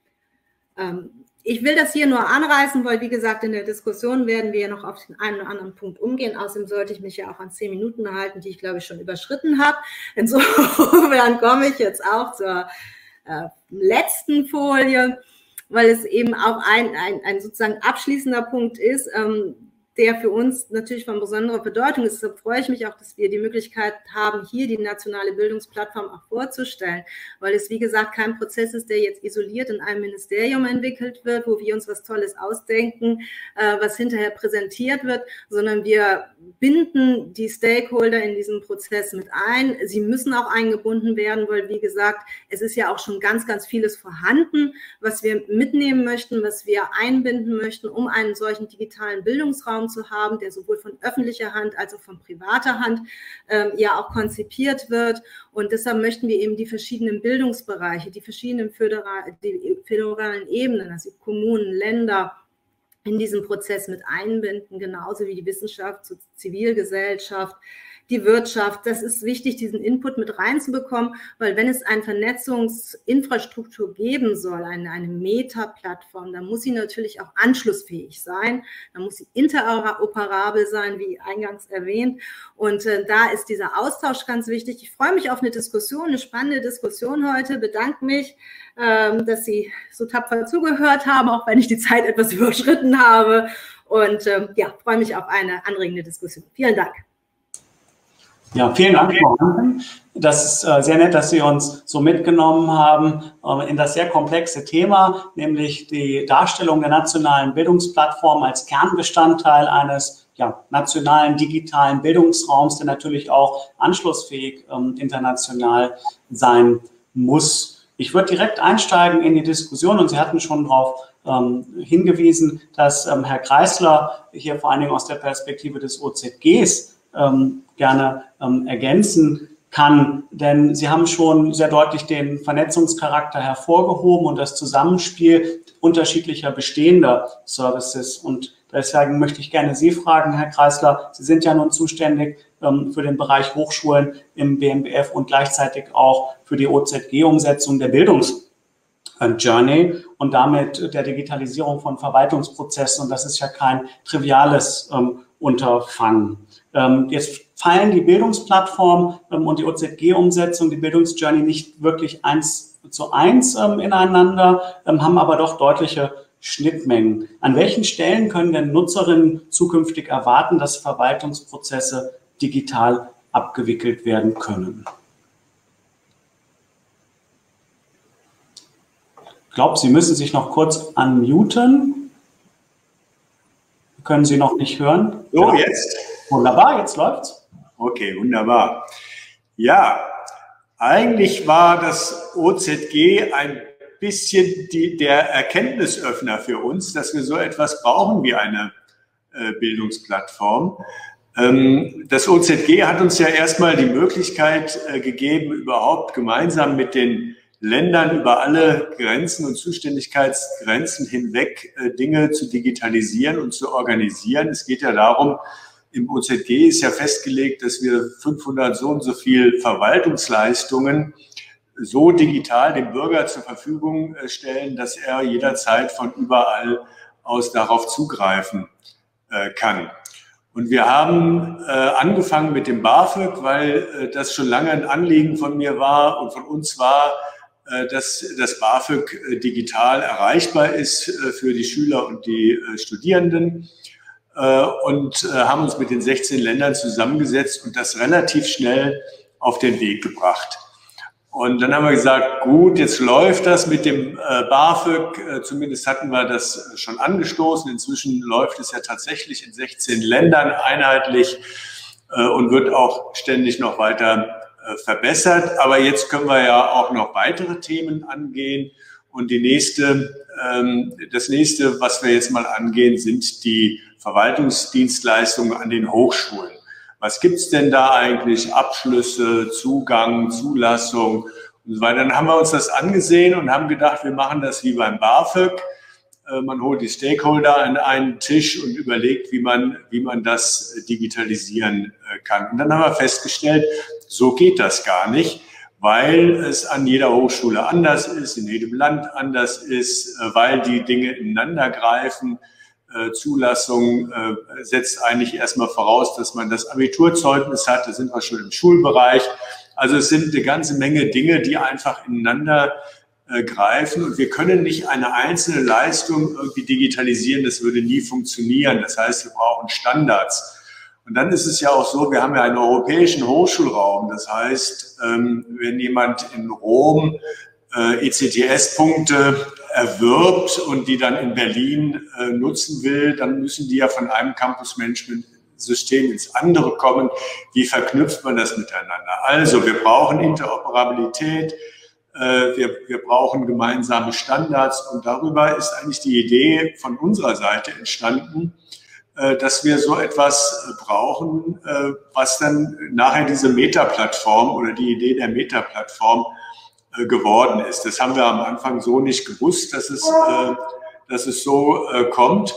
Ähm, Ich will das hier nur anreißen, weil, wie gesagt, in der Diskussion werden wir noch auf den einen oder anderen Punkt umgehen. Außerdem sollte ich mich ja auch an zehn Minuten halten, die ich, glaube ich, schon überschritten habe. Insofern komme ich jetzt auch zur äh, letzten Folie, weil es eben auch ein, ein, ein sozusagen abschließender Punkt ist, ähm, der für uns natürlich von besonderer Bedeutung ist. Deshalb freue ich mich auch, dass wir die Möglichkeit haben, hier die nationale Bildungsplattform auch vorzustellen, weil es, wie gesagt, kein Prozess ist, der jetzt isoliert in einem Ministerium entwickelt wird, wo wir uns was Tolles ausdenken, äh, was hinterher präsentiert wird, sondern wir binden die Stakeholder in diesen Prozess mit ein. Sie müssen auch eingebunden werden, weil, wie gesagt, es ist ja auch schon ganz, ganz vieles vorhanden, was wir mitnehmen möchten, was wir einbinden möchten, um einen solchen digitalen Bildungsraum zu haben, der sowohl von öffentlicher Hand als auch von privater Hand ähm, ja auch konzipiert wird. Und deshalb möchten wir eben die verschiedenen Bildungsbereiche, die verschiedenen föderal, die föderalen Ebenen, also Kommunen, Länder, in diesen Prozess mit einbinden, genauso wie die Wissenschaft, die Zivilgesellschaft, die Wirtschaft. Das ist wichtig, diesen Input mit reinzubekommen, weil wenn es eine Vernetzungsinfrastruktur geben soll, eine, eine Meta-Plattform, dann muss sie natürlich auch anschlussfähig sein, dann muss sie interoperabel sein, wie eingangs erwähnt. Und äh, da ist dieser Austausch ganz wichtig. Ich freue mich auf eine Diskussion, eine spannende Diskussion heute, bedanke mich, ähm, dass Sie so tapfer zugehört haben, auch wenn ich die Zeit etwas überschritten habe. Und ähm, ja, freue mich auf eine anregende Diskussion. Vielen Dank. Ja, vielen Dank, Frau Hanken. Das ist äh, sehr nett, dass Sie uns so mitgenommen haben äh, in das sehr komplexe Thema, nämlich die Darstellung der nationalen Bildungsplattform als Kernbestandteil eines ja, nationalen digitalen Bildungsraums, der natürlich auch anschlussfähig ähm, international sein muss. Ich würde direkt einsteigen in die Diskussion und Sie hatten schon darauf ähm, hingewiesen, dass ähm, Herr Greisler hier vor allen Dingen aus der Perspektive des O Z Gs ähm, gerne ähm, ergänzen kann, denn Sie haben schon sehr deutlich den Vernetzungscharakter hervorgehoben und das Zusammenspiel unterschiedlicher bestehender Services. Und deswegen möchte ich gerne Sie fragen, Herr Greisler, Sie sind ja nun zuständig ähm, für den Bereich Hochschulen im B M B F und gleichzeitig auch für die O Z G-Umsetzung der Bildungsjourney und damit der Digitalisierung von Verwaltungsprozessen. Und das ist ja kein triviales ähm, Unterfangen. Ähm, jetzt fallen die Bildungsplattform ähm, und die O Z G-Umsetzung, die Bildungsjourney nicht wirklich eins zu eins ähm, ineinander, ähm, haben aber doch deutliche Schnittmengen. An welchen Stellen können denn Nutzerinnen zukünftig erwarten, dass Verwaltungsprozesse digital abgewickelt werden können? Ich glaube, Sie müssen sich noch kurz unmuten. Können Sie noch nicht hören? So, ja. Jetzt? Wunderbar, jetzt läuft's. Okay, wunderbar. Ja, eigentlich war das O Z G ein bisschen die, der Erkenntnisöffner für uns, dass wir so etwas brauchen wie eine äh, Bildungsplattform. Ähm, das O Z G hat uns ja erstmal die Möglichkeit äh, gegeben, überhaupt gemeinsam mit den Ländern über alle Grenzen und Zuständigkeitsgrenzen hinweg äh, Dinge zu digitalisieren und zu organisieren. Es geht ja darum, im O Z G ist ja festgelegt, dass wir fünfhundert so und so viel Verwaltungsleistungen so digital dem Bürger zur Verfügung stellen, dass er jederzeit von überall aus darauf zugreifen äh, kann. Und wir haben äh, angefangen mit dem BAföG, weil äh, das schon lange ein Anliegen von mir war und von uns war, dass das BAföG digital erreichbar ist für die Schüler und die Studierenden und haben uns mit den sechzehn Ländern zusammengesetzt und das relativ schnell auf den Weg gebracht. Und dann haben wir gesagt, gut, jetzt läuft das mit dem BAföG, zumindest hatten wir das schon angestoßen, inzwischen läuft es ja tatsächlich in sechzehn Ländern einheitlich und wird auch ständig noch weiter verbessert. Aber jetzt können wir ja auch noch weitere Themen angehen. Und die nächste, ähm, das nächste, was wir jetzt mal angehen, sind die Verwaltungsdienstleistungen an den Hochschulen. Was gibt's denn da eigentlich? Abschlüsse, Zugang, Zulassung und so weiter. Dann haben wir uns das angesehen und haben gedacht, wir machen das wie beim BAföG. Äh, man holt die Stakeholder an einen Tisch und überlegt, wie man, wie man das digitalisieren äh, kann. Und dann haben wir festgestellt, so geht das gar nicht, weil es an jeder Hochschule anders ist, in jedem Land anders ist, weil die Dinge ineinander greifen. Zulassung setzt eigentlich erstmal voraus, dass man das Abiturzeugnis hat. Da sind wir schon im Schulbereich. Also es sind eine ganze Menge Dinge, die einfach ineinander greifen. Und wir können nicht eine einzelne Leistung irgendwie digitalisieren. Das würde nie funktionieren. Das heißt, wir brauchen Standards. Und dann ist es ja auch so, wir haben ja einen europäischen Hochschulraum. Das heißt, wenn jemand in Rom E C T S-Punkte erwirbt und die dann in Berlin nutzen will, dann müssen die ja von einem Campus-Management-System ins andere kommen. Wie verknüpft man das miteinander? Also wir brauchen Interoperabilität, wir, wir brauchen gemeinsame Standards und darüber ist eigentlich die Idee von unserer Seite entstanden, dass wir so etwas brauchen, was dann nachher diese Meta-Plattform oder die Idee der Meta-Plattform geworden ist. Das haben wir am Anfang so nicht gewusst, dass es, dass es so kommt.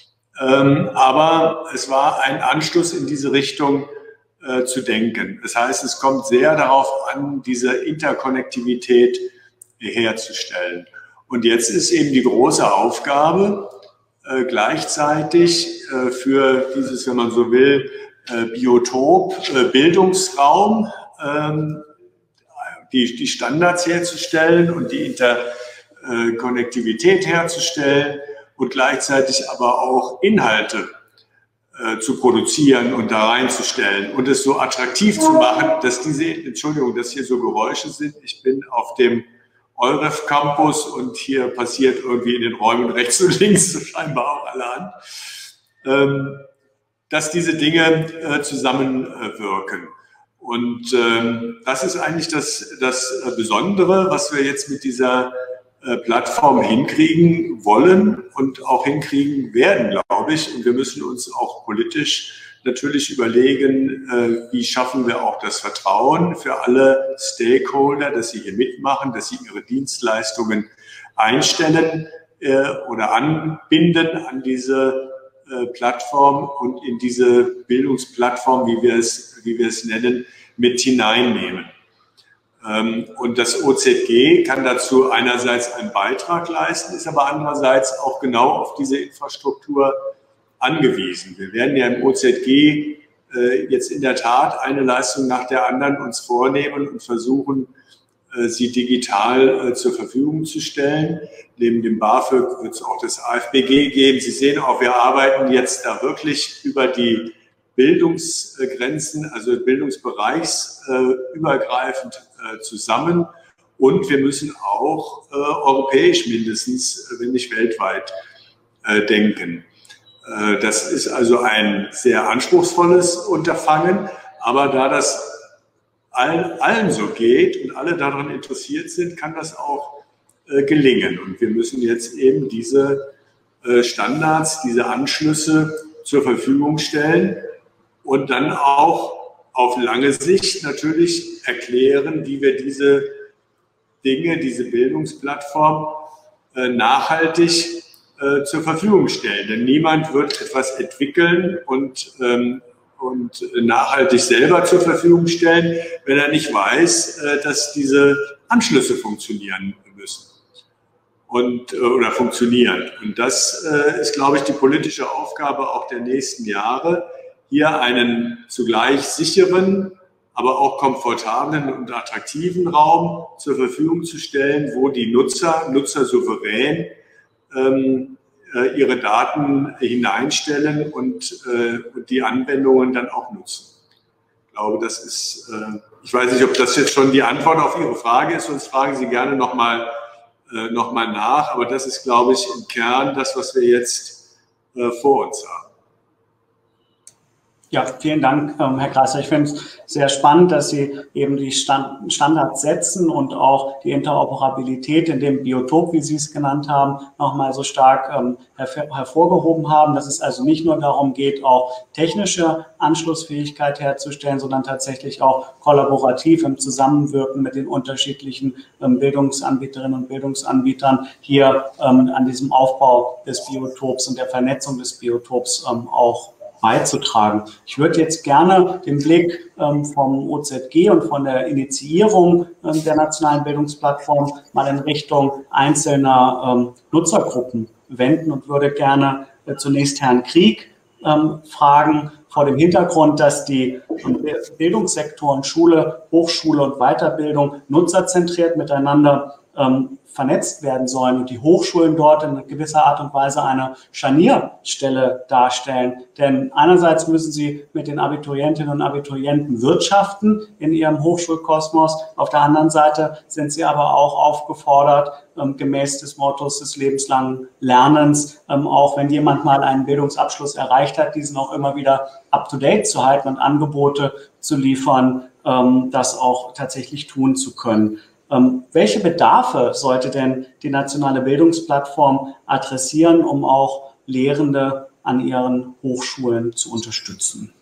Aber es war ein Anstoß in diese Richtung zu denken. Das heißt, es kommt sehr darauf an, diese Interkonnektivität herzustellen. Und jetzt ist eben die große Aufgabe, Äh, gleichzeitig äh, für dieses, wenn man so will, äh, Biotop, äh, Bildungsraum, ähm, die, die Standards herzustellen und die Interkonnektivität herzustellen und gleichzeitig aber auch Inhalte äh, zu produzieren und da reinzustellen und es so attraktiv zu machen, dass diese, Entschuldigung, dass hier so Geräusche sind. Ich bin auf dem Euref Campus und hier passiert irgendwie in den Räumen rechts und links scheinbar auch allerhand, ähm, dass diese Dinge äh, zusammenwirken. Und ähm, das ist eigentlich das, das Besondere, was wir jetzt mit dieser äh, Plattform hinkriegen wollen und auch hinkriegen werden, glaube ich. Und wir müssen uns auch politisch natürlich überlegen, äh, wie schaffen wir auch das Vertrauen für alle Stakeholder, dass sie hier mitmachen, dass sie ihre Dienstleistungen einstellen äh, oder anbinden an diese äh, Plattform und in diese Bildungsplattform, wie wir es, wie wir es nennen, mit hineinnehmen. Ähm, und das O Z G kann dazu einerseits einen Beitrag leisten, ist aber andererseits auch genau auf diese Infrastruktur angewiesen. Wir werden ja im O Z G äh, jetzt in der Tat eine Leistung nach der anderen uns vornehmen und versuchen, äh, sie digital äh, zur Verfügung zu stellen. Neben dem BAföG wird es auch das A F B G geben. Sie sehen auch, wir arbeiten jetzt da wirklich über die Bildungsgrenzen, also bildungsbereichsübergreifend äh, zusammen. Und wir müssen auch äh, europäisch mindestens, wenn nicht weltweit, äh, denken. Das ist also ein sehr anspruchsvolles Unterfangen, aber da das allen, allen so geht und alle daran interessiert sind, kann das auch äh, gelingen. Und wir müssen jetzt eben diese äh, Standards, diese Anschlüsse zur Verfügung stellen und dann auch auf lange Sicht natürlich erklären, wie wir diese Dinge, diese Bildungsplattform äh, nachhaltig zur Verfügung stellen. Denn niemand wird etwas entwickeln und, ähm, und nachhaltig selber zur Verfügung stellen, wenn er nicht weiß, äh, dass diese Anschlüsse funktionieren müssen und, äh, oder funktionieren. Und das äh, ist, glaube ich, die politische Aufgabe auch der nächsten Jahre, hier einen zugleich sicheren aber auch komfortablen und attraktiven Raum zur Verfügung zu stellen, wo die Nutzer, Nutzer souverän ähm, äh, ihre Daten hineinstellen und, äh, und die Anwendungen dann auch nutzen. Ich glaube, das ist, äh, ich weiß nicht, ob das jetzt schon die Antwort auf Ihre Frage ist, sonst fragen Sie gerne nochmal äh, noch mal nach, aber das ist, glaube ich, im Kern das, was wir jetzt äh, vor uns haben. Ja, vielen Dank, Herr Kreisler. Ich finde es sehr spannend, dass Sie eben die Stand Standards setzen und auch die Interoperabilität in dem Biotop, wie Sie es genannt haben, nochmal so stark ähm, hervor hervorgehoben haben, dass es also nicht nur darum geht, auch technische Anschlussfähigkeit herzustellen, sondern tatsächlich auch kollaborativ im Zusammenwirken mit den unterschiedlichen ähm, Bildungsanbieterinnen und Bildungsanbietern hier ähm, an diesem Aufbau des Biotops und der Vernetzung des Biotops ähm, auch beizutragen. Ich würde jetzt gerne den Blick ähm, vom O Z G und von der Initiierung ähm, der nationalen Bildungsplattform mal in Richtung einzelner ähm, Nutzergruppen wenden und würde gerne äh, zunächst Herrn Krieg ähm, fragen, vor dem Hintergrund, dass die ähm, Bildungssektoren Schule, Hochschule und Weiterbildung nutzerzentriert miteinander ähm, vernetzt werden sollen und die Hochschulen dort in gewisser Art und Weise eine Scharnierstelle darstellen. Denn einerseits müssen sie mit den Abiturientinnen und Abiturienten wirtschaften in ihrem Hochschulkosmos. Auf der anderen Seite sind sie aber auch aufgefordert, ähm, gemäß des Mottos des lebenslangen Lernens, ähm, auch wenn jemand mal einen Bildungsabschluss erreicht hat, diesen auch immer wieder up-to-date zu halten und Angebote zu liefern, ähm, das auch tatsächlich tun zu können. Ähm, welche Bedarfe sollte denn die nationale Bildungsplattform adressieren, um auch Lehrende an ihren Hochschulen zu unterstützen?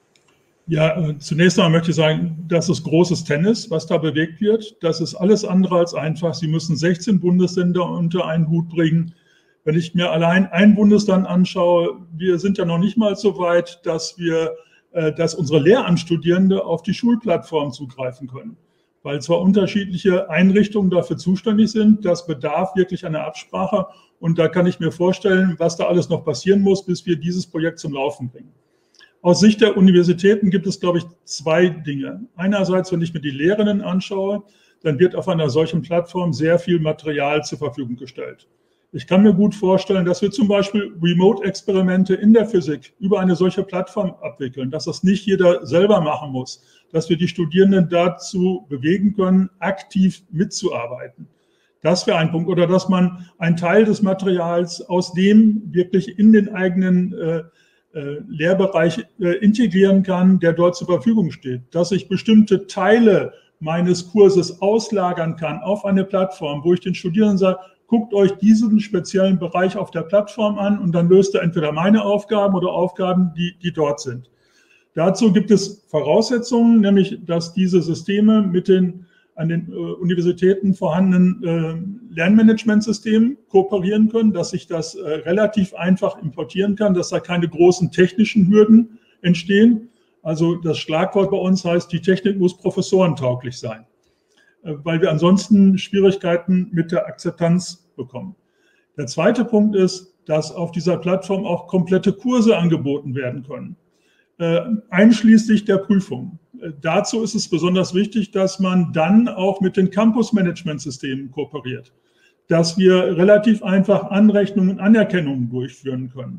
Ja, äh, zunächst einmal möchte ich sagen, das ist großes Tennis, was da bewegt wird. Das ist alles andere als einfach. Sie müssen sechzehn Bundesländer unter einen Hut bringen. Wenn ich mir allein ein Bundesland anschaue, wir sind ja noch nicht mal so weit, dass wir, äh, dass unsere Lehramtsstudierende auf die Schulplattform zugreifen können. Weil zwar unterschiedliche Einrichtungen dafür zuständig sind, das bedarf wirklich einer Absprache. Und da kann ich mir vorstellen, was da alles noch passieren muss, bis wir dieses Projekt zum Laufen bringen. Aus Sicht der Universitäten gibt es, glaube ich, zwei Dinge. Einerseits, wenn ich mir die Lehrenden anschaue, dann wird auf einer solchen Plattform sehr viel Material zur Verfügung gestellt. Ich kann mir gut vorstellen, dass wir zum Beispiel Remote-Experimente in der Physik über eine solche Plattform abwickeln, dass das nicht jeder selber machen muss, dass wir die Studierenden dazu bewegen können, aktiv mitzuarbeiten. Das wäre ein Punkt. Oder dass man einen Teil des Materials aus dem wirklich in den eigenen äh, äh, Lehrbereich äh, integrieren kann, der dort zur Verfügung steht. Dass ich bestimmte Teile meines Kurses auslagern kann auf eine Plattform, wo ich den Studierenden sage, guckt euch diesen speziellen Bereich auf der Plattform an und dann löst er entweder meine Aufgaben oder Aufgaben, die, die dort sind. Dazu gibt es Voraussetzungen, nämlich dass diese Systeme mit den an den äh, Universitäten vorhandenen äh, Lernmanagementsystemen kooperieren können, dass ich das äh, relativ einfach importieren kann, dass da keine großen technischen Hürden entstehen. Also das Schlagwort bei uns heißt, die Technik muss professorentauglich sein, äh, weil wir ansonsten Schwierigkeiten mit der Akzeptanz bekommen. Der zweite Punkt ist, dass auf dieser Plattform auch komplette Kurse angeboten werden können, äh, einschließlich der Prüfung. Äh, dazu ist es besonders wichtig, dass man dann auch mit den Campus-Management-Systemen kooperiert, dass wir relativ einfach Anrechnungen und Anerkennungen durchführen können.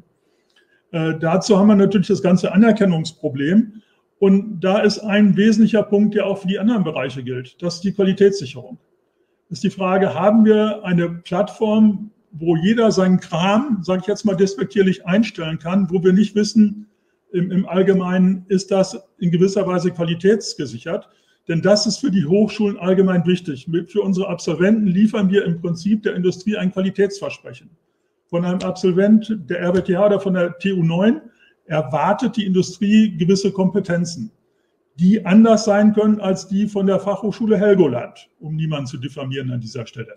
Äh, dazu haben wir natürlich das ganze Anerkennungsproblem. Und da ist ein wesentlicher Punkt, der auch für die anderen Bereiche gilt. Das ist die Qualitätssicherung. Das ist die Frage, haben wir eine Plattform, wo jeder seinen Kram, sage ich jetzt mal despektierlich, einstellen kann, wo wir nicht wissen, im, im Allgemeinen ist das in gewisser Weise qualitätsgesichert. Denn das ist für die Hochschulen allgemein wichtig. Für unsere Absolventen liefern wir im Prinzip der Industrie ein Qualitätsversprechen. Von einem Absolvent der R W T H oder von der T U neun erwartet die Industrie gewisse Kompetenzen, die anders sein können als die von der Fachhochschule Helgoland, um niemanden zu diffamieren an dieser Stelle.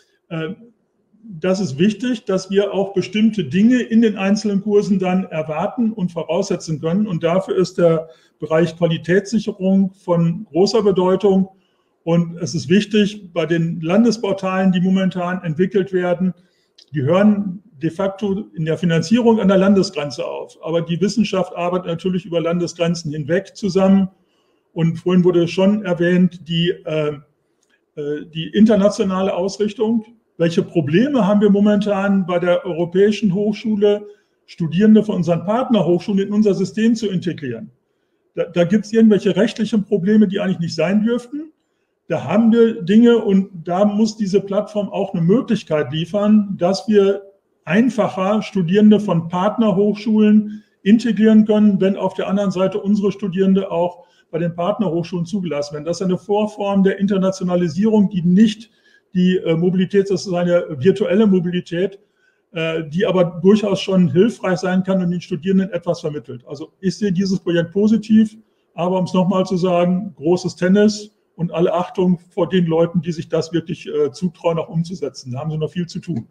Das ist wichtig, dass wir auch bestimmte Dinge in den einzelnen Kursen dann erwarten und voraussetzen können. Und dafür ist der Bereich Qualitätssicherung von großer Bedeutung. Und es ist wichtig, bei den Landesportalen, die momentan entwickelt werden, die hören de facto in der Finanzierung an der Landesgrenze auf. Aber die Wissenschaft arbeitet natürlich über Landesgrenzen hinweg zusammen. Und vorhin wurde schon erwähnt, die, äh, die internationale Ausrichtung. Welche Probleme haben wir momentan bei der Europäischen Hochschule, Studierende von unseren Partnerhochschulen in unser System zu integrieren? Da, da gibt es irgendwelche rechtlichen Probleme, die eigentlich nicht sein dürften. Da haben wir Dinge und da muss diese Plattform auch eine Möglichkeit liefern, dass wir einfacher Studierende von Partnerhochschulen integrieren können, wenn auf der anderen Seite unsere Studierende auch bei den Partnerhochschulen zugelassen werden. Das ist eine Vorform der Internationalisierung, die nicht die Mobilität, das ist eine virtuelle Mobilität, die aber durchaus schon hilfreich sein kann und den Studierenden etwas vermittelt. Also ich sehe dieses Projekt positiv, aber um es nochmal zu sagen, großes Tennis und alle Achtung vor den Leuten, die sich das wirklich zutrauen, auch umzusetzen. Da haben sie noch viel zu tun.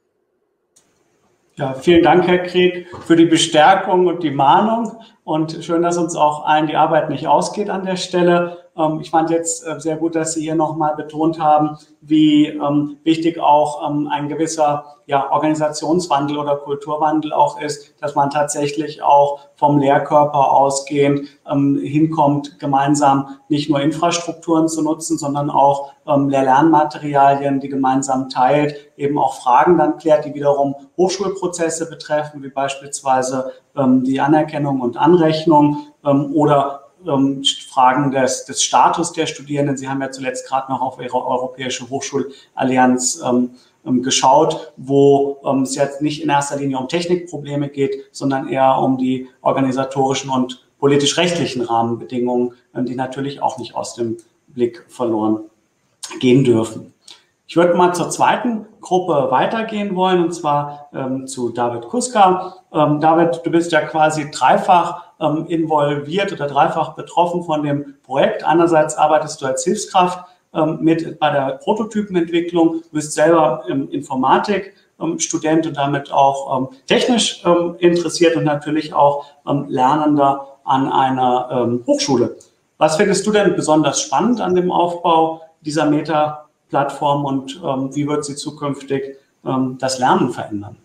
Ja, vielen Dank, Herr Krieg, für die Bestärkung und die Mahnung. Und schön, dass uns auch allen die Arbeit nicht ausgeht an der Stelle. Ich fand jetzt sehr gut, dass Sie hier nochmal betont haben, wie wichtig auch ein gewisser ja, Organisationswandel oder Kulturwandel auch ist, dass man tatsächlich auch vom Lehrkörper ausgehend hinkommt, gemeinsam nicht nur Infrastrukturen zu nutzen, sondern auch Lehr-Lernmaterialien, die gemeinsam teilt, eben auch Fragen dann klärt, die wiederum Hochschulprozesse betreffen, wie beispielsweise die Anerkennung und Anrechnung oder Fragen des, des Status der Studierenden. Sie haben ja zuletzt gerade noch auf Ihre Europäische Hochschulallianz ähm, geschaut, wo ähm, es jetzt nicht in erster Linie um Technikprobleme geht, sondern eher um die organisatorischen und politisch-rechtlichen Rahmenbedingungen, ähm, die natürlich auch nicht aus dem Blick verloren gehen dürfen. Ich würde mal zur zweiten Gruppe weitergehen wollen, und zwar ähm, zu David Kuska. Ähm, David, du bist ja quasi dreifach ähm, involviert oder dreifach betroffen von dem Projekt. Einerseits arbeitest du als Hilfskraft ähm, mit bei der Prototypenentwicklung, du bist selber ähm, Informatik-Student ähm, und damit auch ähm, technisch ähm, interessiert und natürlich auch ähm, Lernender an einer ähm, Hochschule. Was findest du denn besonders spannend an dem Aufbau dieser Meta- Plattform und ähm, wie wird sie zukünftig ähm, das Lernen verändern?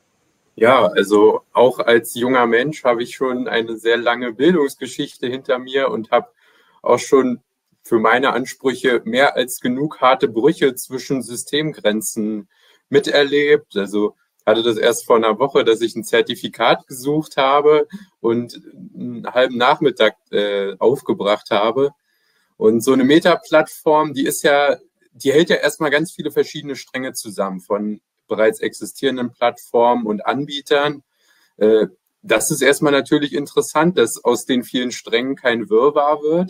Ja, also auch als junger Mensch habe ich schon eine sehr lange Bildungsgeschichte hinter mir und habe auch schon für meine Ansprüche mehr als genug harte Brüche zwischen Systemgrenzen miterlebt. Also hatte das erst vor einer Woche, dass ich ein Zertifikat gesucht habe und einen halben Nachmittag äh, aufgebracht habe. Und so eine Meta-Plattform, die ist ja Die hält ja erstmal ganz viele verschiedene Stränge zusammen von bereits existierenden Plattformen und Anbietern. Das ist erstmal natürlich interessant, dass aus den vielen Strängen kein Wirrwarr wird.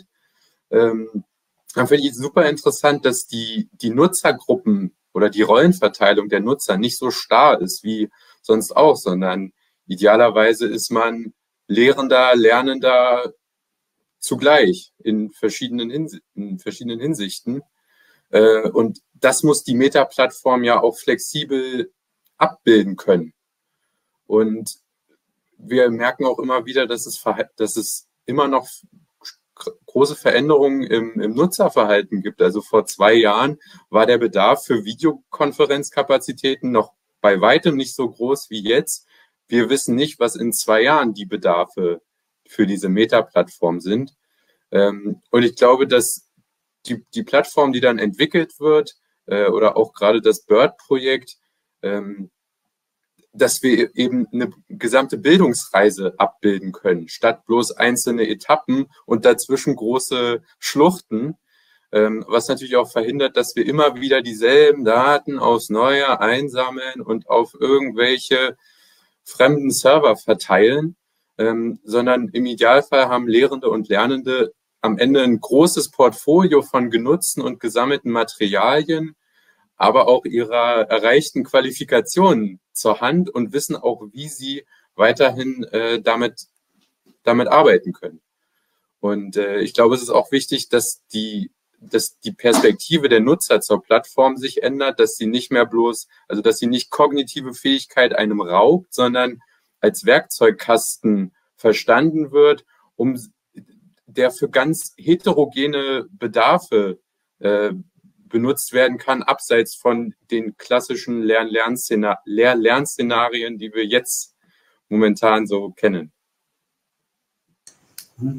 Dann finde ich es super interessant, dass die, die Nutzergruppen oder die Rollenverteilung der Nutzer nicht so starr ist wie sonst auch, sondern idealerweise ist man Lehrender, Lernender zugleich in verschiedenen, Hins- in verschiedenen Hinsichten. Und das muss die Meta-Plattform ja auch flexibel abbilden können. Und wir merken auch immer wieder, dass es, dass es immer noch große Veränderungen im, im Nutzerverhalten gibt. Also vor zwei Jahren war der Bedarf für Videokonferenzkapazitäten noch bei weitem nicht so groß wie jetzt. Wir wissen nicht, was in zwei Jahren die Bedarfe für diese Meta-Plattform sind. Und ich glaube, dass Die, die Plattform, die dann entwickelt wird, äh, oder auch gerade das BIRD-Projekt, ähm, dass wir eben eine gesamte Bildungsreise abbilden können, statt bloß einzelne Etappen und dazwischen große Schluchten, ähm, was natürlich auch verhindert, dass wir immer wieder dieselben Daten aufs Neue einsammeln und auf irgendwelche fremden Server verteilen, ähm, sondern im Idealfall haben Lehrende und Lernende am Ende ein großes Portfolio von genutzten und gesammelten Materialien, aber auch ihrer erreichten Qualifikationen zur Hand und wissen auch, wie sie weiterhin äh, damit, damit arbeiten können. Und äh, ich glaube, es ist auch wichtig, dass die, dass die Perspektive der Nutzer zur Plattform sich ändert, dass sie nicht mehr bloß, also dass sie nicht kognitive Fähigkeit einem raubt, sondern als Werkzeugkasten verstanden wird, um der für ganz heterogene Bedarfe äh, benutzt werden kann, abseits von den klassischen Lehr-Lern-Szenarien, die wir jetzt momentan so kennen.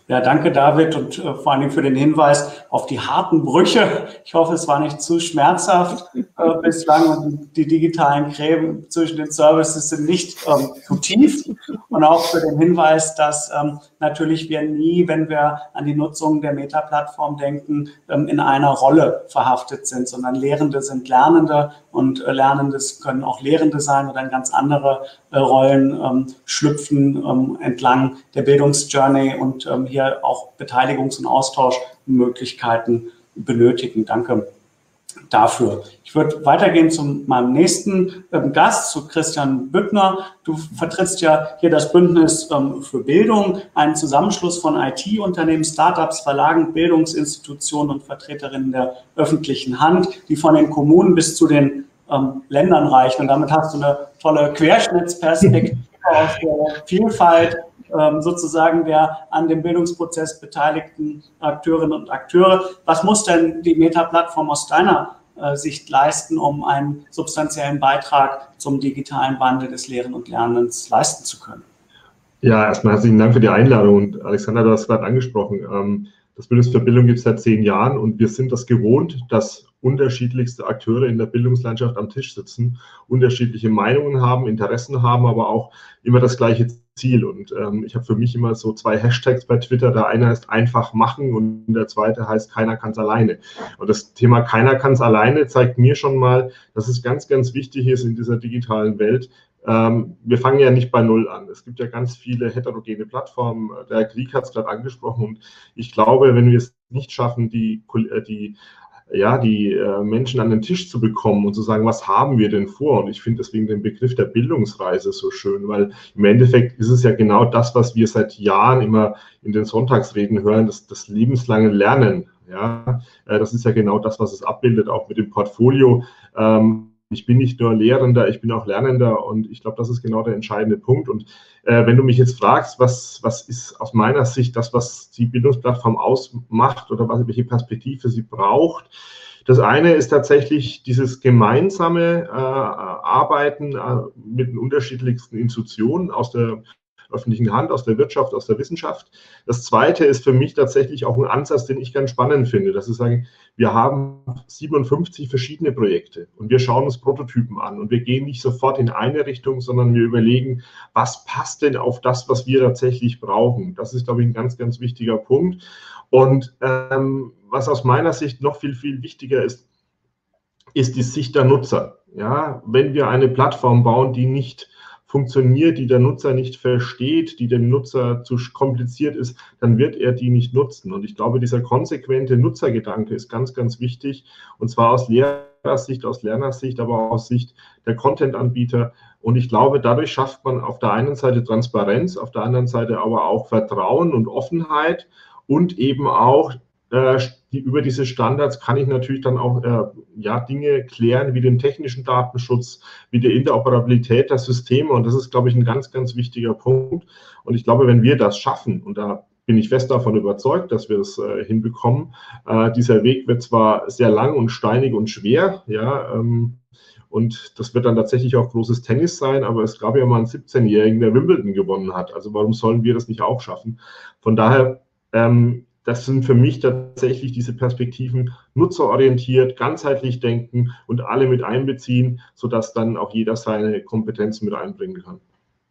Ja, danke David und äh, vor allem für den Hinweis auf die harten Brüche. Ich hoffe, es war nicht zu schmerzhaft äh, bislang und die digitalen Gräben zwischen den Services sind nicht ähm, zu tief. Und auch für den Hinweis, dass ähm, natürlich wir nie, wenn wir an die Nutzung der Meta-Plattform denken, ähm, in einer Rolle verhaftet sind, sondern Lehrende sind Lernende und äh, Lernende können auch Lehrende sein oder in ganz andere äh, Rollen ähm, schlüpfen ähm, entlang der Bildungsjourney und ähm, hier auch Beteiligungs- und Austauschmöglichkeiten benötigen. Danke dafür. Ich würde weitergehen zu meinem nächsten ähm, Gast, zu Christian Büttner. Du vertrittst ja hier das Bündnis ähm, für Bildung, einen Zusammenschluss von I T-Unternehmen, Startups, Verlagen, Bildungsinstitutionen und Vertreterinnen der öffentlichen Hand, die von den Kommunen bis zu den ähm, Ländern reichen. Und damit hast du eine tolle Querschnittsperspektive aus der Vielfalt sozusagen der an dem Bildungsprozess beteiligten Akteurinnen und Akteure. Was muss denn die Meta-Plattform aus deiner äh, Sicht leisten, um einen substanziellen Beitrag zum digitalen Wandel des Lehren und Lernens leisten zu können? Ja, erstmal herzlichen Dank für die Einladung. Und Alexander, du hast gerade angesprochen, das Bündnis für Bildung gibt es seit zehn Jahren und wir sind das gewohnt, dass unterschiedlichste Akteure in der Bildungslandschaft am Tisch sitzen, unterschiedliche Meinungen haben, Interessen haben, aber auch immer das gleiche Ziel. Und ähm, ich habe für mich immer so zwei Hashtags bei Twitter. Der eine heißt einfach machen und der zweite heißt keiner kann es alleine. Und das Thema keiner kann es alleine zeigt mir schon mal, dass es ganz, ganz wichtig ist in dieser digitalen Welt. Ähm, wir fangen ja nicht bei Null an. Es gibt ja ganz viele heterogene Plattformen. Der Herr Krieg hat es gerade angesprochen. Und ich glaube, wenn wir es nicht schaffen, die, die ja, die äh, Menschen an den Tisch zu bekommen und zu sagen, was haben wir denn vor? Und ich finde deswegen den Begriff der Bildungsreise so schön, weil im Endeffekt ist es ja genau das, was wir seit Jahren immer in den Sonntagsreden hören, das, das lebenslange Lernen. Ja, äh, das ist ja genau das, was es abbildet, auch mit dem Portfolio. Ähm, ich bin nicht nur Lehrender, ich bin auch Lernender und ich glaube, das ist genau der entscheidende Punkt. Und äh, wenn du mich jetzt fragst, was, was ist aus meiner Sicht das, was die Bildungsplattform ausmacht oder was, welche Perspektive sie braucht, das eine ist tatsächlich dieses gemeinsame äh, Arbeiten äh, mit den unterschiedlichsten Institutionen aus der öffentlichen Hand, aus der Wirtschaft, aus der Wissenschaft. Das zweite ist für mich tatsächlich auch ein Ansatz, den ich ganz spannend finde, dass ich sage, wir haben siebenundfünfzig verschiedene Projekte und wir schauen uns Prototypen an und wir gehen nicht sofort in eine Richtung, sondern wir überlegen, was passt denn auf das, was wir tatsächlich brauchen. Das ist, glaube ich, ein ganz, ganz wichtiger Punkt. Und ähm, was aus meiner Sicht noch viel, viel wichtiger ist, ist die Sicht der Nutzer. Ja, wenn wir eine Plattform bauen, die nicht funktioniert, die der Nutzer nicht versteht, die dem Nutzer zu kompliziert ist, dann wird er die nicht nutzen. Und ich glaube, dieser konsequente Nutzergedanke ist ganz, ganz wichtig. Und zwar aus Lehrersicht, aus Lernersicht, aber auch aus Sicht der Content-Anbieter. Und ich glaube, dadurch schafft man auf der einen Seite Transparenz, auf der anderen Seite aber auch Vertrauen und Offenheit und eben auch äh, die, über diese Standards kann ich natürlich dann auch äh, ja, Dinge klären, wie den technischen Datenschutz, wie die Interoperabilität der Systeme. Und das ist, glaube ich, ein ganz, ganz wichtiger Punkt. Und ich glaube, wenn wir das schaffen, und da bin ich fest davon überzeugt, dass wir das äh, hinbekommen, äh, dieser Weg wird zwar sehr lang und steinig und schwer, ja, ähm, und das wird dann tatsächlich auch großes Tennis sein, aber es gab ja mal einen siebzehnjährigen, der Wimbledon gewonnen hat. Also warum sollen wir das nicht auch schaffen? Von daher, ähm, das sind für mich tatsächlich diese Perspektiven nutzerorientiert, ganzheitlich denken und alle mit einbeziehen, sodass dann auch jeder seine Kompetenzen mit einbringen kann.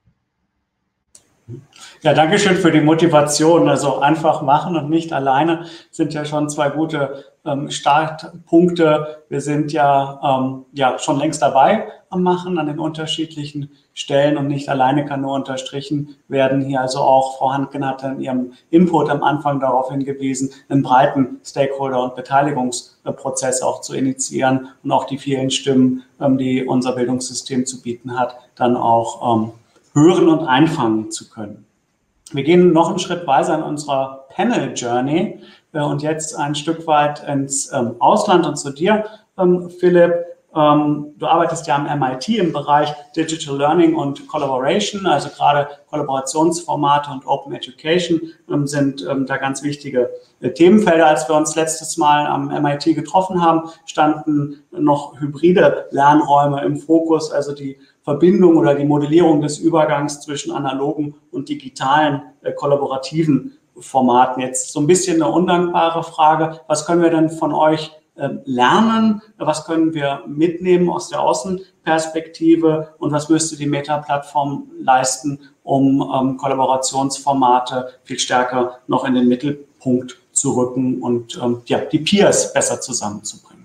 Ja, danke schön für die Motivation. Also einfach machen und nicht alleine sind ja schon zwei gute ähm, Startpunkte. Wir sind ja, ähm, ja schon längst dabei am Machen an den unterschiedlichen Stellen und nicht alleine kann nur unterstrichen werden. Hier also auch Frau Handken hatte in ihrem Input am Anfang darauf hingewiesen, einen breiten Stakeholder- und Beteiligungsprozess auch zu initiieren und auch die vielen Stimmen, ähm, die unser Bildungssystem zu bieten hat, dann auch ähm, hören und einfangen zu können. Wir gehen noch einen Schritt weiter in unserer Panel Journey äh, und jetzt ein Stück weit ins ähm, Ausland und zu dir, ähm, Philipp. Ähm, du arbeitest ja am M I T im Bereich Digital Learning und Collaboration, also gerade Kollaborationsformate und Open Education ähm, sind ähm, da ganz wichtige äh, Themenfelder. Als wir uns letztes Mal am M I T getroffen haben, standen noch hybride Lernräume im Fokus, also die Verbindung oder die Modellierung des Übergangs zwischen analogen und digitalen äh, kollaborativen Formaten. Jetzt so ein bisschen eine undankbare Frage. Was können wir denn von euch äh, lernen? Was können wir mitnehmen aus der Außenperspektive? Und was müsste die Meta-Plattform leisten, um ähm, Kollaborationsformate viel stärker noch in den Mittelpunkt zu rücken und ähm, ja, die Peers besser zusammenzubringen?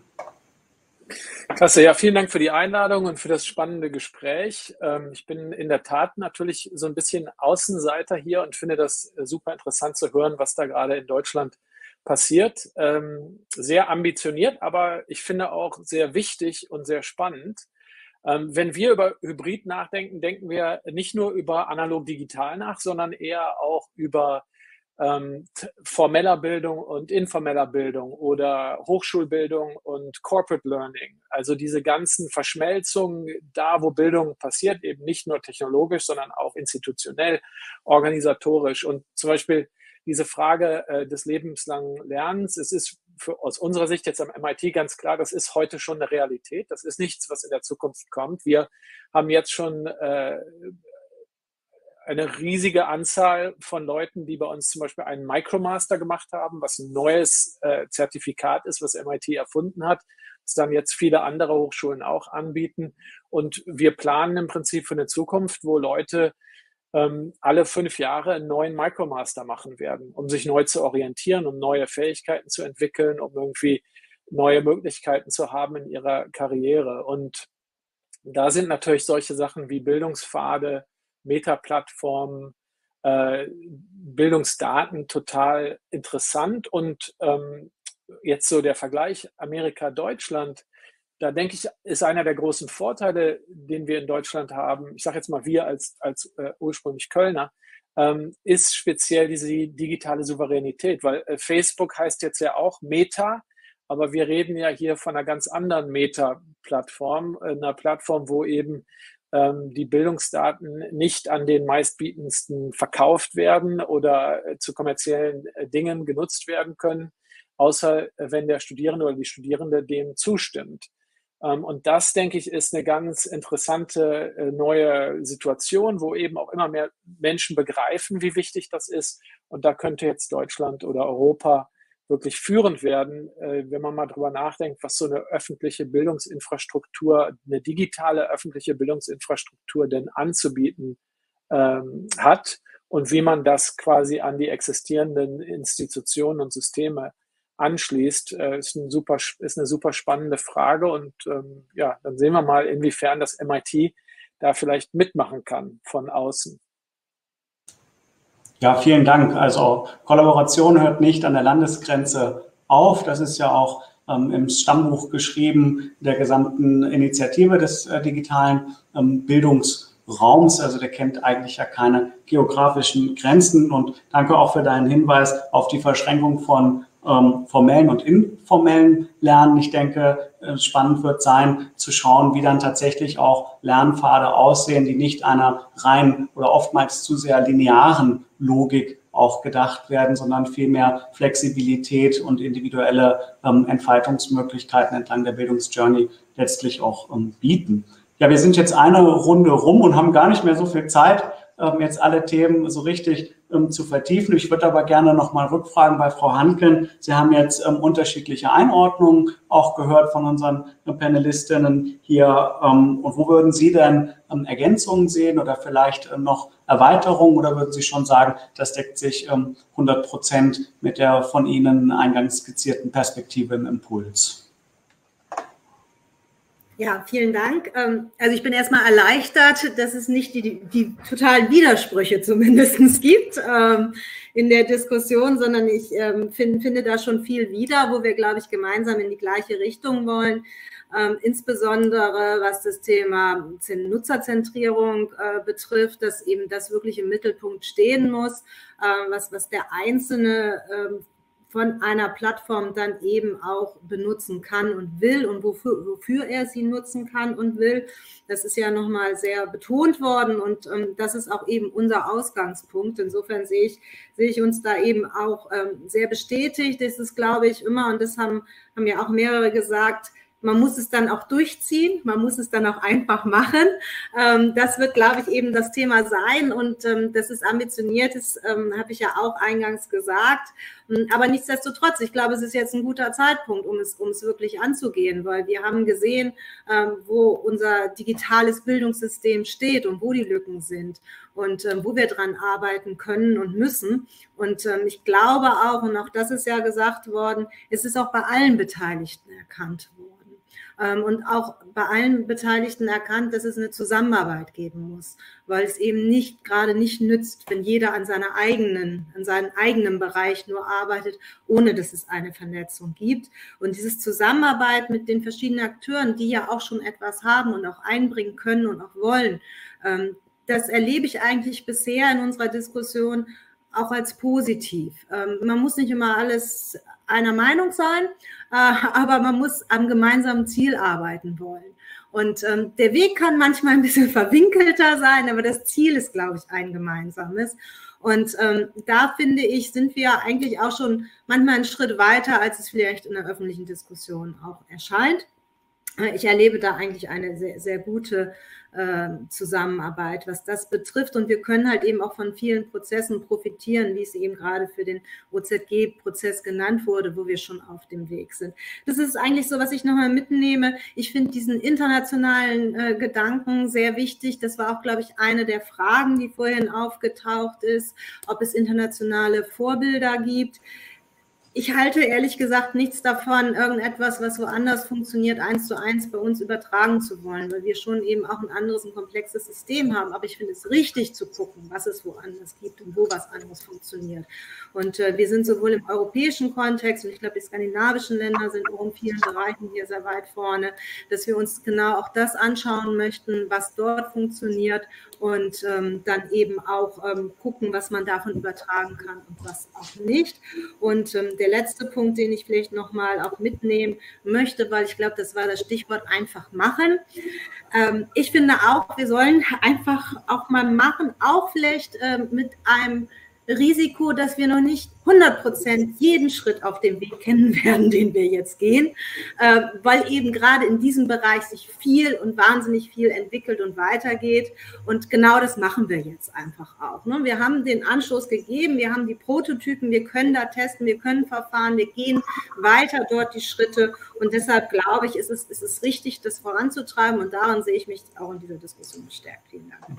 Klasse, ja, vielen Dank für die Einladung und für das spannende Gespräch. Ich bin in der Tat natürlich so ein bisschen Außenseiter hier und finde das super interessant zu hören, was da gerade in Deutschland passiert. Sehr ambitioniert, aber ich finde auch sehr wichtig und sehr spannend. Wenn wir über Hybrid nachdenken, denken wir nicht nur über analog-digital nach, sondern eher auch über Ähm, formeller Bildung und informeller Bildung oder Hochschulbildung und Corporate Learning. Also diese ganzen Verschmelzungen da, wo Bildung passiert, eben nicht nur technologisch, sondern auch institutionell, organisatorisch. Und zum Beispiel diese Frage äh, des lebenslangen Lernens, es ist für, aus unserer Sicht jetzt am M I T ganz klar, das ist heute schon eine Realität. Das ist nichts, was in der Zukunft kommt. Wir haben jetzt schon äh, eine riesige Anzahl von Leuten, die bei uns zum Beispiel einen Micromaster gemacht haben, was ein neues äh, Zertifikat ist, was M I T erfunden hat, das dann jetzt viele andere Hochschulen auch anbieten. Und wir planen im Prinzip für eine Zukunft, wo Leute ähm, alle fünf Jahre einen neuen Micromaster machen werden, um sich neu zu orientieren, um neue Fähigkeiten zu entwickeln, um irgendwie neue Möglichkeiten zu haben in ihrer Karriere. Und da sind natürlich solche Sachen wie Bildungspfade, Meta-Plattformen, äh, Bildungsdaten total interessant. Und ähm, jetzt so der Vergleich Amerika-Deutschland, da denke ich, ist einer der großen Vorteile, den wir in Deutschland haben, ich sage jetzt mal wir als, als äh, ursprünglich Kölner, ähm, ist speziell diese digitale Souveränität, weil äh, Facebook heißt jetzt ja auch Meta, aber wir reden ja hier von einer ganz anderen Meta-Plattform, einer Plattform, wo eben die Bildungsdaten nicht an den meistbietendsten verkauft werden oder zu kommerziellen Dingen genutzt werden können, außer wenn der Studierende oder die Studierende dem zustimmt. Und das, denke ich, ist eine ganz interessante neue Situation, wo eben auch immer mehr Menschen begreifen, wie wichtig das ist. Und da könnte jetzt Deutschland oder Europa wirklich führend werden, wenn man mal drüber nachdenkt, was so eine öffentliche Bildungsinfrastruktur, eine digitale öffentliche Bildungsinfrastruktur denn anzubieten ähm, hat und wie man das quasi an die existierenden Institutionen und Systeme anschließt, äh, ist, ein super, ist eine super spannende Frage. Und ähm, ja, dann sehen wir mal, inwiefern das M I T da vielleicht mitmachen kann von außen. Ja, vielen Dank. Also Kollaboration hört nicht an der Landesgrenze auf. Das ist ja auch ähm, im Stammbuch geschrieben der gesamten Initiative des äh, digitalen ähm, Bildungsraums. Also der kennt eigentlich ja keine geografischen Grenzen. Und danke auch für deinen Hinweis auf die Verschränkung von ähm, formellen und informellen Lernen. Ich denke, äh, spannend wird sein, zu schauen, wie dann tatsächlich auch Lernpfade aussehen, die nicht einer rein oder oftmals zu sehr linearen Logik auch gedacht werden, sondern vielmehr Flexibilität und individuelle ähm, Entfaltungsmöglichkeiten entlang der Bildungsjourney letztlich auch ähm, bieten. Ja, wir sind jetzt eine Runde rum und haben gar nicht mehr so viel Zeit, ähm, jetzt alle Themen so richtig ähm, zu vertiefen. Ich würde aber gerne nochmal rückfragen bei Frau Hanken. Sie haben jetzt ähm, unterschiedliche Einordnungen auch gehört von unseren äh, Panelistinnen hier. Ähm, und wo würden Sie denn ähm, Ergänzungen sehen oder vielleicht äh, noch Erweiterungen, oder würden Sie schon sagen, das deckt sich ähm, hundert Prozent mit der von Ihnen eingangs skizzierten Perspektive im Impuls? Ja, vielen Dank. Also ich bin erstmal erleichtert, dass es nicht die, die, die totalen Widersprüche zumindest gibt ähm, in der Diskussion, sondern ich ähm, find, finde da schon viel wieder, wo wir, glaube ich, gemeinsam in die gleiche Richtung wollen. Ähm, insbesondere was das Thema Nutzerzentrierung äh, betrifft, dass eben das wirklich im Mittelpunkt stehen muss, äh, was, was der Einzelne ähm, von einer Plattform dann eben auch benutzen kann und will und wofür, wofür er sie nutzen kann und will. Das ist ja nochmal sehr betont worden und ähm, das ist auch eben unser Ausgangspunkt. Insofern sehe ich, sehe ich uns da eben auch ähm, sehr bestätigt. Das ist, glaube ich, immer, und das haben, haben ja auch mehrere gesagt, man muss es dann auch durchziehen, man muss es dann auch einfach machen. Ähm, das wird, glaube ich, eben das Thema sein und ähm, das ist ambitioniert, das ähm, habe ich ja auch eingangs gesagt. Aber nichtsdestotrotz, ich glaube, es ist jetzt ein guter Zeitpunkt, um es, um es wirklich anzugehen, weil wir haben gesehen, ähm, wo unser digitales Bildungssystem steht und wo die Lücken sind und ähm, wo wir dran arbeiten können und müssen. Und ähm, ich glaube auch, und auch das ist ja gesagt worden, es ist auch bei allen Beteiligten erkannt worden. Und auch bei allen Beteiligten erkannt, dass es eine Zusammenarbeit geben muss, weil es eben nicht gerade nicht nützt, wenn jeder an seiner eigenen, an seinem eigenen Bereich nur arbeitet, ohne dass es eine Vernetzung gibt. Und dieses Zusammenarbeit mit den verschiedenen Akteuren, die ja auch schon etwas haben und auch einbringen können und auch wollen, das erlebe ich eigentlich bisher in unserer Diskussion auch als positiv. Man muss nicht immer alles einer Meinung sein, aber man muss am gemeinsamen Ziel arbeiten wollen. Und ähm, der Weg kann manchmal ein bisschen verwinkelter sein, aber das Ziel ist, glaube ich, ein gemeinsames. Und ähm, da, finde ich, sind wir eigentlich auch schon manchmal einen Schritt weiter, als es vielleicht in der öffentlichen Diskussion auch erscheint. Ich erlebe da eigentlich eine sehr, sehr gute äh, Zusammenarbeit, was das betrifft. Und wir können halt eben auch von vielen Prozessen profitieren, wie es eben gerade für den O Z G-Prozess genannt wurde, wo wir schon auf dem Weg sind. Das ist eigentlich so, was ich nochmal mitnehme. Ich finde diesen internationalen äh, Gedanken sehr wichtig. Das war auch, glaube ich, eine der Fragen, die vorhin aufgetaucht ist, ob es internationale Vorbilder gibt. Ich halte ehrlich gesagt nichts davon, irgendetwas, was woanders funktioniert, eins zu eins bei uns übertragen zu wollen, weil wir schon eben auch ein anderes, ein komplexes System haben. Aber ich finde es richtig zu gucken, was es woanders gibt und wo was anderes funktioniert. Und äh, wir sind sowohl im europäischen Kontext, und ich glaube, die skandinavischen Länder sind auch in vielen Bereichen hier sehr weit vorne, dass wir uns genau auch das anschauen möchten, was dort funktioniert und ähm, dann eben auch ähm, gucken, was man davon übertragen kann und was auch nicht. Und ähm, der letzte Punkt, den ich vielleicht nochmal auch mitnehmen möchte, weil ich glaube, das war das Stichwort einfach machen. Ähm, ich finde auch, wir sollen einfach auch mal machen, auch vielleicht ähm, mit einem Risiko, dass wir noch nicht hundert Prozent jeden Schritt auf dem Weg kennen werden, den wir jetzt gehen, äh, weil eben gerade in diesem Bereich sich viel und wahnsinnig viel entwickelt und weitergeht und genau das machen wir jetzt einfach auch. Ne? Wir haben den Anstoß gegeben, wir haben die Prototypen, wir können da testen, wir können verfahren, wir gehen weiter dort die Schritte und deshalb glaube ich, ist es, ist es richtig, das voranzutreiben und daran sehe ich mich auch in dieser Diskussion gestärkt. Vielen Dank.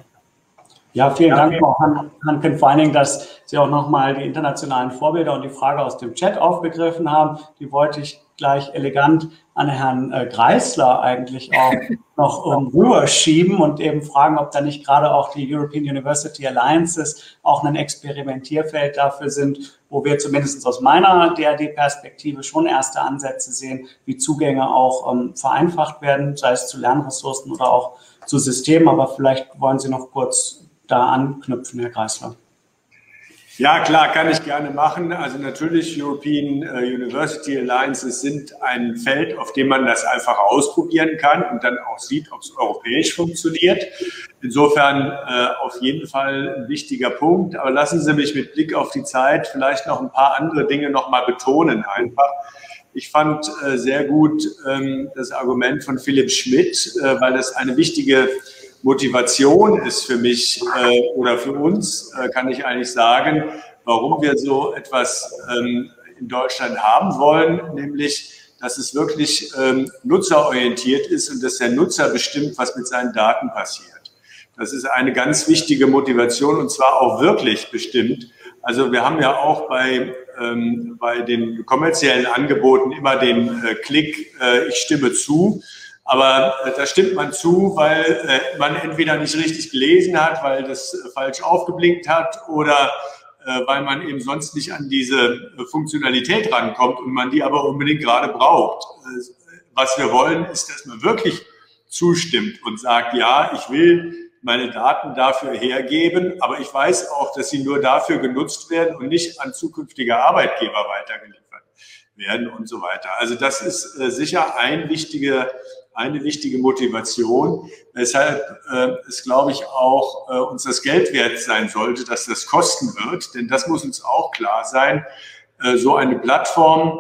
Ja, vielen Dank auch an Hanken, vor allen Dingen, dass Sie auch nochmal die internationalen Vorbilder und die Frage aus dem Chat aufgegriffen haben. Die wollte ich gleich elegant an Herrn Greisler eigentlich auch noch um, rüberschieben und eben fragen, ob da nicht gerade auch die European University Alliances auch ein Experimentierfeld dafür sind, wo wir zumindest aus meiner D R D-Perspektive schon erste Ansätze sehen, wie Zugänge auch um, vereinfacht werden, sei es zu Lernressourcen oder auch zu Systemen. Aber vielleicht wollen Sie noch kurz da anknüpfen, Herr Greisler. Ja, klar, kann ich gerne machen. Also natürlich, European University Alliances sind ein Feld, auf dem man das einfach ausprobieren kann und dann auch sieht, ob es europäisch funktioniert. Insofern äh, auf jeden Fall ein wichtiger Punkt. Aber lassen Sie mich mit Blick auf die Zeit vielleicht noch ein paar andere Dinge noch mal betonen einfach. Ich fand äh, sehr gut ähm, das Argument von Philipp Schmidt, äh, weil das eine wichtige Motivation ist für mich äh, oder für uns, äh, kann ich eigentlich sagen, warum wir so etwas ähm, in Deutschland haben wollen, nämlich, dass es wirklich ähm, nutzerorientiert ist und dass der Nutzer bestimmt, was mit seinen Daten passiert. Das ist eine ganz wichtige Motivation und zwar auch wirklich bestimmt. Also wir haben ja auch bei, ähm, bei den kommerziellen Angeboten immer den äh, Klick, äh, ich stimme zu. Aber äh, da stimmt man zu, weil äh, man entweder nicht richtig gelesen hat, weil das äh, falsch aufgeblinkt hat oder äh, weil man eben sonst nicht an diese äh, Funktionalität rankommt und man die aber unbedingt gerade braucht. Äh, was wir wollen, ist, dass man wirklich zustimmt und sagt, ja, ich will meine Daten dafür hergeben, aber ich weiß auch, dass sie nur dafür genutzt werden und nicht an zukünftige Arbeitgeber weitergeliefert werden und so weiter. Also das ist äh, sicher ein wichtiger eine wichtige Motivation, weshalb äh, es, glaube ich, auch äh, uns das Geld wert sein sollte, dass das kosten wird, denn das muss uns auch klar sein, äh, so eine Plattform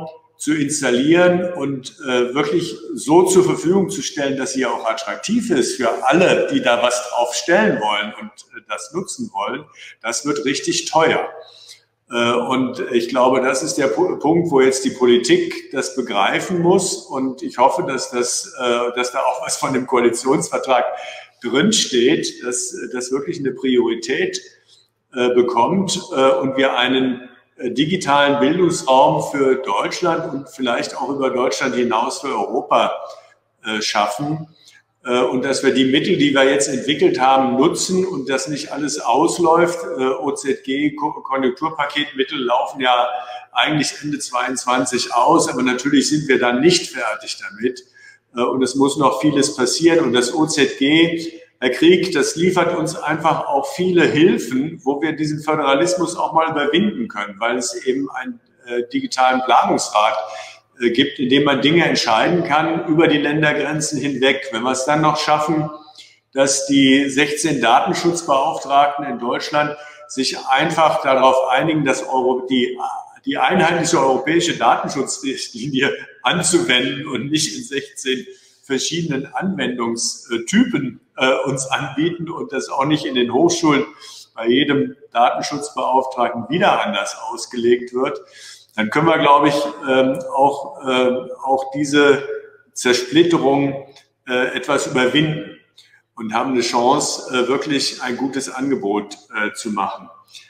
zu installieren und äh, wirklich so zur Verfügung zu stellen, dass sie auch attraktiv ist für alle, die da was drauf stellen wollen und äh, das nutzen wollen, das wird richtig teuer. Äh, und ich glaube, das ist der Punkt, wo jetzt die Politik das begreifen muss. Und ich hoffe, dass, das, äh, dass da auch was von dem Koalitionsvertrag drinsteht, dass das wirklich eine Priorität äh, bekommt äh, und wir einen digitalen Bildungsraum für Deutschland und vielleicht auch über Deutschland hinaus für Europa äh, schaffen äh, und dass wir die Mittel, die wir jetzt entwickelt haben, nutzen und dass nicht alles ausläuft. Äh, O Z G, Konjunkturpaketmittel laufen ja eigentlich Ende zweiundzwanzig aus, aber natürlich sind wir dann nicht fertig damit äh, und es muss noch vieles passieren und das O Z G, Herr Krieg, das liefert uns einfach auch viele Hilfen, wo wir diesen Föderalismus auch mal überwinden können, weil es eben einen äh, digitalen Planungsrat äh, gibt, in dem man Dinge entscheiden kann über die Ländergrenzen hinweg. Wenn wir es dann noch schaffen, dass die sechzehn Datenschutzbeauftragten in Deutschland sich einfach darauf einigen, dass Euro, die, die einheitliche europäische Datenschutzrichtlinie anzuwenden und nicht in sechzehn verschiedenen Anwendungstypen äh, uns anbieten und das auch nicht in den Hochschulen bei jedem Datenschutzbeauftragten wieder anders ausgelegt wird, dann können wir, glaube ich, ähm, auch, äh, auch diese Zersplitterung äh, etwas überwinden und haben eine Chance, äh, wirklich ein gutes Angebot äh, zu machen.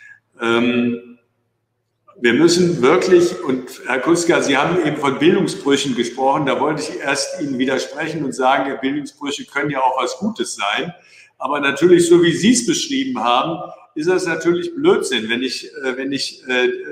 Ähm, Wir müssen wirklich, und Herr Kuska, Sie haben eben von Bildungsbrüchen gesprochen, da wollte ich erst Ihnen widersprechen und sagen, Bildungsbrüche können ja auch was Gutes sein. Aber natürlich, so wie Sie es beschrieben haben, ist das natürlich Blödsinn, wenn ich, wenn ich,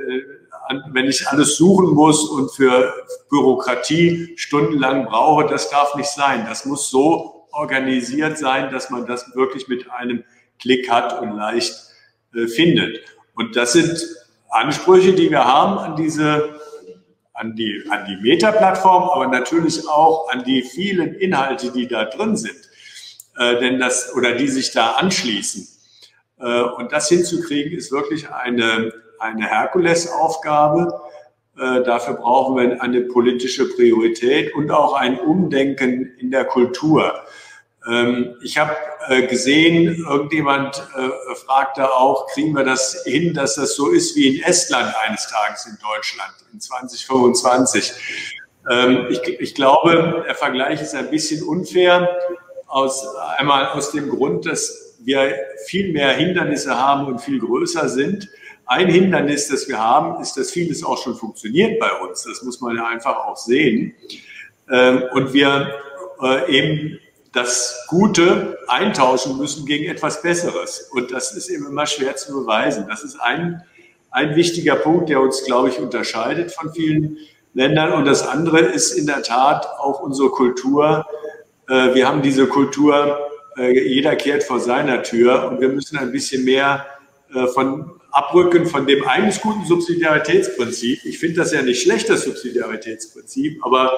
wenn ich alles suchen muss und für Bürokratie stundenlang brauche. Das darf nicht sein. Das muss so organisiert sein, dass man das wirklich mit einem Klick hat und leicht findet. Und das sind Ansprüche, die wir haben an diese, an die, an die Meta-Plattform, aber natürlich auch an die vielen Inhalte, die da drin sind, äh, denn das, oder die sich da anschließen. Äh, und das hinzukriegen, ist wirklich eine, eine Herkulesaufgabe. Äh, dafür brauchen wir eine politische Priorität und auch ein Umdenken in der Kultur. Ähm, ich habe äh, gesehen, irgendjemand äh, fragte auch, kriegen wir das hin, dass das so ist wie in Estland eines Tages in Deutschland in zwanzig fünfundzwanzig. Ähm, ich, ich glaube, der Vergleich ist ein bisschen unfair, aus, einmal aus dem Grund, dass wir viel mehr Hindernisse haben und viel größer sind. Ein Hindernis, das wir haben, ist, dass vieles auch schon funktioniert bei uns. Das muss man ja einfach auch sehen. Ähm, und wir äh, eben das Gute eintauschen müssen gegen etwas Besseres. Und das ist eben immer schwer zu beweisen. Das ist ein, ein wichtiger Punkt, der uns, glaube ich, unterscheidet von vielen Ländern. Und das andere ist in der Tat auch unsere Kultur. Wir haben diese Kultur, jeder kehrt vor seiner Tür. Und wir müssen ein bisschen mehr von abrücken von dem eigentlich guten Subsidiaritätsprinzip. Ich finde das ja nicht schlecht, das Subsidiaritätsprinzip, aber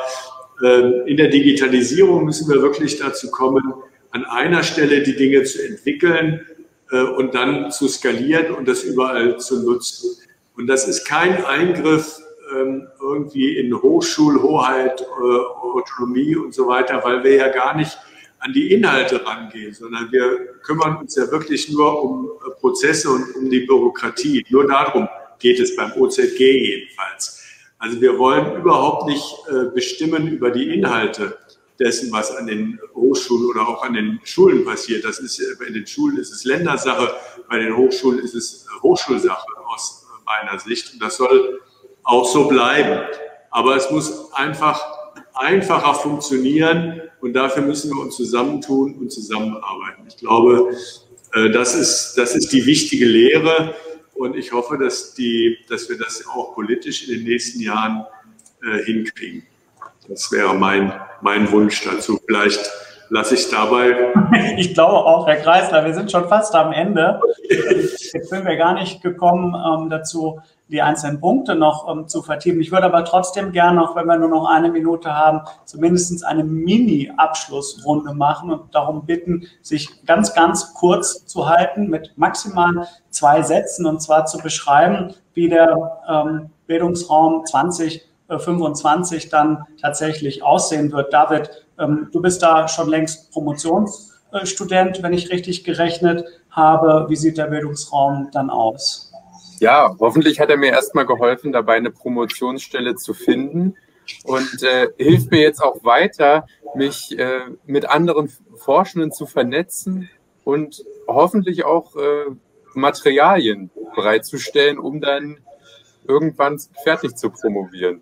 in der Digitalisierung müssen wir wirklich dazu kommen, an einer Stelle die Dinge zu entwickeln und dann zu skalieren und das überall zu nutzen. Und das ist kein Eingriff irgendwie in Hochschulhoheit, Autonomie und so weiter, weil wir ja gar nicht an die Inhalte rangehen, sondern wir kümmern uns ja wirklich nur um Prozesse und um die Bürokratie. Nur darum geht es beim O Z G jedenfalls. Also wir wollen überhaupt nicht äh, bestimmen über die Inhalte dessen, was an den Hochschulen oder auch an den Schulen passiert. Das ist, in den Schulen ist es Ländersache, bei den Hochschulen ist es Hochschulsache aus meiner Sicht. Und das soll auch so bleiben. Aber es muss einfach einfacher funktionieren und dafür müssen wir uns zusammentun und zusammenarbeiten. Ich glaube, äh, das ist, das ist die wichtige Lehre. Und ich hoffe, dass, die, dass wir das auch politisch in den nächsten Jahren äh, hinkriegen. Das wäre mein, mein Wunsch dazu. Vielleicht lasse ich es dabei. Ich glaube auch, Herr Kreisler, wir sind schon fast am Ende. Jetzt sind wir gar nicht gekommen ähm, dazu, die einzelnen Punkte noch ähm, zu vertiefen. Ich würde aber trotzdem gerne, auch wenn wir nur noch eine Minute haben, zumindest eine Mini-Abschlussrunde machen und darum bitten, sich ganz, ganz kurz zu halten mit maximal zwei Sätzen und zwar zu beschreiben, wie der ähm, Bildungsraum zwanzig fünfundzwanzig dann tatsächlich aussehen wird. David, ähm, du bist da schon längst Promotionsstudent, wenn ich richtig gerechnet habe. Wie sieht der Bildungsraum dann aus? Ja, hoffentlich hat er mir erstmal geholfen, dabei eine Promotionsstelle zu finden und äh, hilft mir jetzt auch weiter, mich äh, mit anderen Forschenden zu vernetzen und hoffentlich auch äh, Materialien bereitzustellen, um dann irgendwann fertig zu promovieren.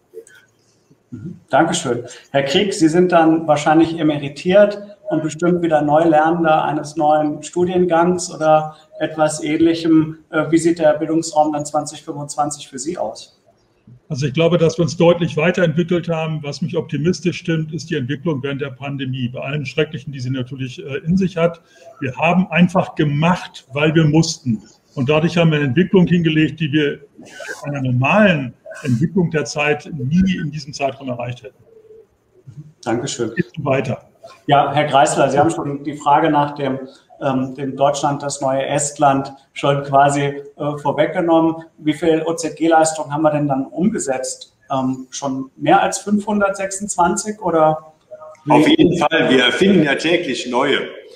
Dankeschön. Herr Krieg, Sie sind dann wahrscheinlich emeritiert und bestimmt wieder Neulernender eines neuen Studiengangs oder etwas Ähnlichem. Wie sieht der Bildungsraum dann zwanzig fünfundzwanzig für Sie aus? Also ich glaube, dass wir uns deutlich weiterentwickelt haben. Was mich optimistisch stimmt, ist die Entwicklung während der Pandemie. Bei allen Schrecklichen, die sie natürlich in sich hat. Wir haben einfach gemacht, weil wir mussten. Und dadurch haben wir eine Entwicklung hingelegt, die wir in einer normalen Entwicklung der Zeit nie in diesem Zeitraum erreicht hätten. Dankeschön. Geht weiter. Ja, Herr Greisler, Sie haben schon die Frage nach dem, ähm, dem Deutschland, das neue Estland, schon quasi äh, vorweggenommen. Wie viel O Z G-Leistung haben wir denn dann umgesetzt? Ähm, schon mehr als fünfhundertsechsundzwanzig oder? Auf jeden Fall, wir erfinden ja täglich neue.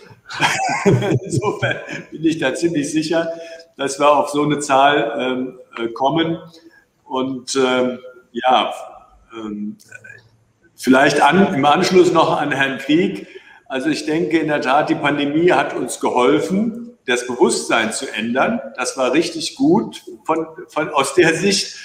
Insofern bin ich da ziemlich sicher, dass wir auf so eine Zahl ähm, äh, kommen. Und ähm, ja, ähm, vielleicht an, im Anschluss noch an Herrn Krieg. Also ich denke in der Tat, die Pandemie hat uns geholfen, das Bewusstsein zu ändern. Das war richtig gut von, von, aus der Sicht.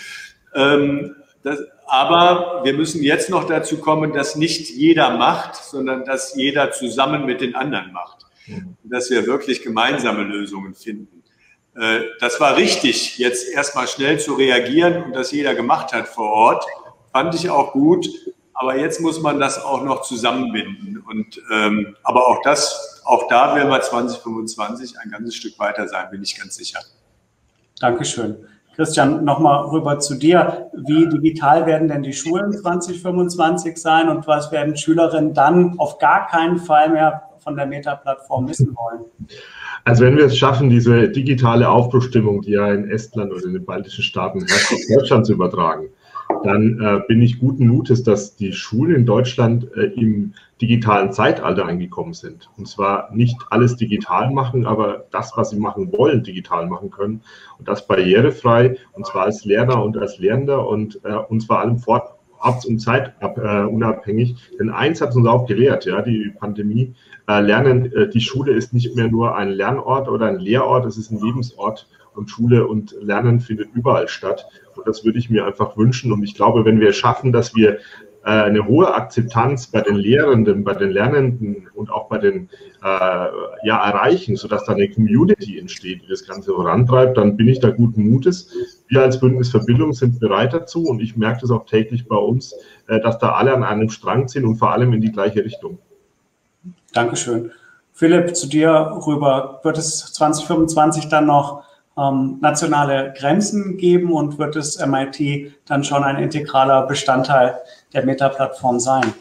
Ähm, das, aber wir müssen jetzt noch dazu kommen, dass nicht jeder macht, sondern dass jeder zusammen mit den anderen macht. Dass wir wirklich gemeinsame Lösungen finden. Das war richtig, jetzt erstmal schnell zu reagieren und das jeder gemacht hat vor Ort, fand ich auch gut. Aber jetzt muss man das auch noch zusammenbinden. Und, ähm, aber auch das, auch da werden wir zwanzig fünfundzwanzig ein ganzes Stück weiter sein, bin ich ganz sicher. Dankeschön. Christian, nochmal rüber zu dir. Wie digital werden denn die Schulen zwanzig fünfundzwanzig sein und was werden Schülerinnen dann auf gar keinen Fall mehr von der Meta-Plattform missen wollen? Also wenn wir es schaffen, diese digitale Aufbruchstimmung, die ja in Estland oder in den baltischen Staaten herrscht, auf Deutschland zu übertragen, dann äh, bin ich guten Mutes, dass die Schulen in Deutschland äh, im digitalen Zeitalter angekommen sind. Und zwar nicht alles digital machen, aber das, was sie machen wollen, digital machen können. Und das barrierefrei, und zwar als Lehrer und als Lehrender und, äh, und zwar allem fort, orts- und zeitunabhängig. Denn eins hat uns auch gelehrt, ja, die Pandemie. Äh, Lernen, äh, die Schule ist nicht mehr nur ein Lernort oder ein Lehrort, es ist ein Lebensort. Und Schule und Lernen findet überall statt. Und das würde ich mir einfach wünschen. Und ich glaube, wenn wir schaffen, dass wir äh, eine hohe Akzeptanz bei den Lehrenden, bei den Lernenden und auch bei den äh, ja, erreichen, sodass da eine Community entsteht, die das Ganze vorantreibt, dann bin ich da guten Mutes. Wir als Bündnis für Bildung sind bereit dazu. Und ich merke das auch täglich bei uns, äh, dass da alle an einem Strang ziehen und vor allem in die gleiche Richtung. Dankeschön. Philipp, zu dir rüber. Wird es zwanzig fünfundzwanzig dann noch ähm, nationale Grenzen geben und wird das M I T dann schon ein integraler Bestandteil der Meta-Plattform sein?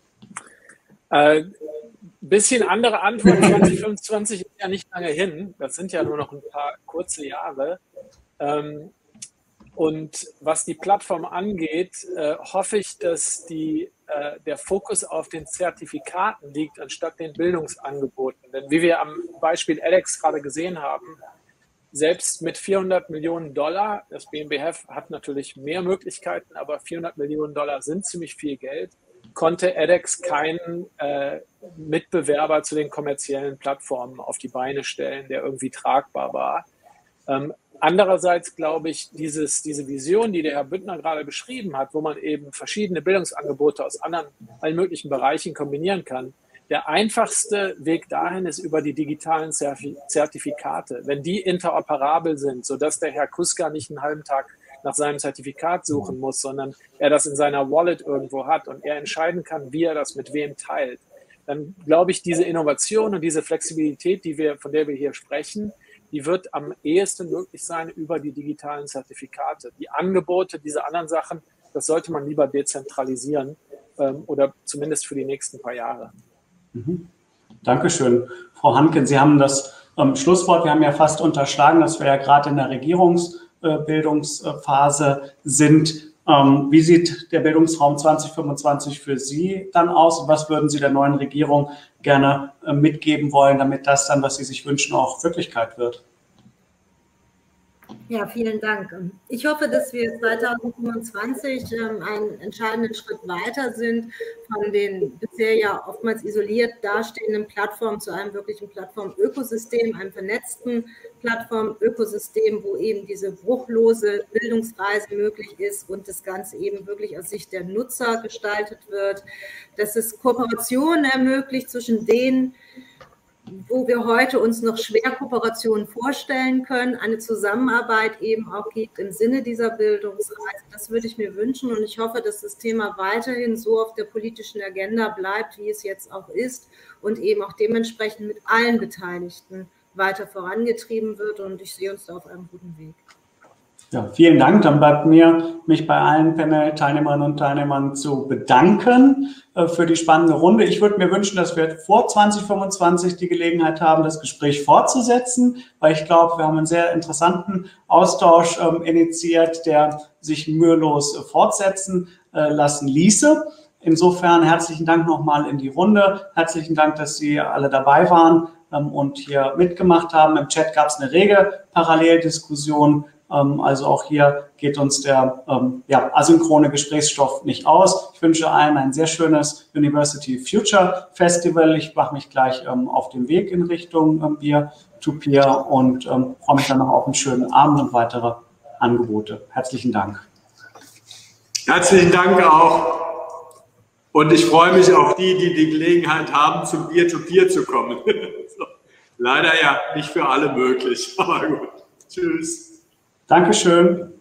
Äh, bisschen andere Antwort. zwanzig fünfundzwanzig ist ja nicht lange hin. Das sind ja nur noch ein paar kurze Jahre. Ähm, und was die Plattform angeht, äh, hoffe ich, dass die äh, der Fokus auf den Zertifikaten liegt, anstatt den Bildungsangeboten. Denn wie wir am Beispiel edX gerade gesehen haben, selbst mit vierhundert Millionen Dollar, das B M B F hat natürlich mehr Möglichkeiten, aber vierhundert Millionen Dollar sind ziemlich viel Geld, konnte edX keinen äh, Mitbewerber zu den kommerziellen Plattformen auf die Beine stellen, der irgendwie tragbar war. Ähm, Andererseits glaube ich, dieses, diese Vision, die der Herr Büttner gerade beschrieben hat, wo man eben verschiedene Bildungsangebote aus anderen, allen möglichen Bereichen kombinieren kann, der einfachste Weg dahin ist über die digitalen Zertifikate. Wenn die interoperabel sind, sodass der Herr Kuska nicht einen halben Tag nach seinem Zertifikat suchen muss, sondern er das in seiner Wallet irgendwo hat und er entscheiden kann, wie er das mit wem teilt, dann glaube ich, diese Innovation und diese Flexibilität, die wir, von der wir hier sprechen, die wird am ehesten möglich sein über die digitalen Zertifikate. Die Angebote, diese anderen Sachen, das sollte man lieber dezentralisieren ähm, oder zumindest für die nächsten paar Jahre. Mhm. Dankeschön. Frau Hanken, Sie haben das ähm, Schlusswort. Wir haben ja fast unterschlagen, dass wir ja gerade in der Regierungsbildungsphase äh, sind. Ähm, wie sieht der Bildungsraum zwanzig fünfundzwanzig für Sie dann aus und was würden Sie der neuen Regierung gerne äh, mitgeben wollen, damit das dann, was Sie sich wünschen, auch Wirklichkeit wird? Ja, vielen Dank. Ich hoffe, dass wir zweitausendfünfundzwanzig ähm, einen entscheidenden Schritt weiter sind von den bisher ja oftmals isoliert dastehenden Plattformen zu einem wirklichen Plattformökosystem, einem vernetzten Plattformökosystem, wo eben diese bruchlose Bildungsreise möglich ist und das Ganze eben wirklich aus Sicht der Nutzer gestaltet wird, dass es Kooperationen ermöglicht zwischen denen, wo wir heute uns noch schwer Kooperationen vorstellen können, eine Zusammenarbeit eben auch gibt im Sinne dieser Bildungsreise. Das würde ich mir wünschen und ich hoffe, dass das Thema weiterhin so auf der politischen Agenda bleibt, wie es jetzt auch ist und eben auch dementsprechend mit allen Beteiligten weiter vorangetrieben wird und ich sehe uns da auf einem guten Weg. Ja, vielen Dank. Dann bleibt mir, mich bei allen Panel-Teilnehmerinnen und Teilnehmern zu bedanken äh, für die spannende Runde. Ich würde mir wünschen, dass wir vor zwanzig fünfundzwanzig die Gelegenheit haben, das Gespräch fortzusetzen, weil ich glaube, wir haben einen sehr interessanten Austausch ähm, initiiert, der sich mühelos äh, fortsetzen äh, lassen ließe. Insofern herzlichen Dank nochmal in die Runde. Herzlichen Dank, dass Sie alle dabei waren ähm, und hier mitgemacht haben. Im Chat gab es eine rege Paralleldiskussion. Also auch hier geht uns der ähm, ja, asynchrone Gesprächsstoff nicht aus. Ich wünsche allen ein sehr schönes University Future Festival. Ich mache mich gleich ähm, auf den Weg in Richtung ähm, Peer-to-Peer und ähm, freue mich dann noch auf einen schönen Abend und weitere Angebote. Herzlichen Dank. Herzlichen Dank auch. Und ich freue mich auf die, die die Gelegenheit haben, zum Peer-to-Peer zu kommen. Leider ja nicht für alle möglich, aber gut. Tschüss. Dankeschön.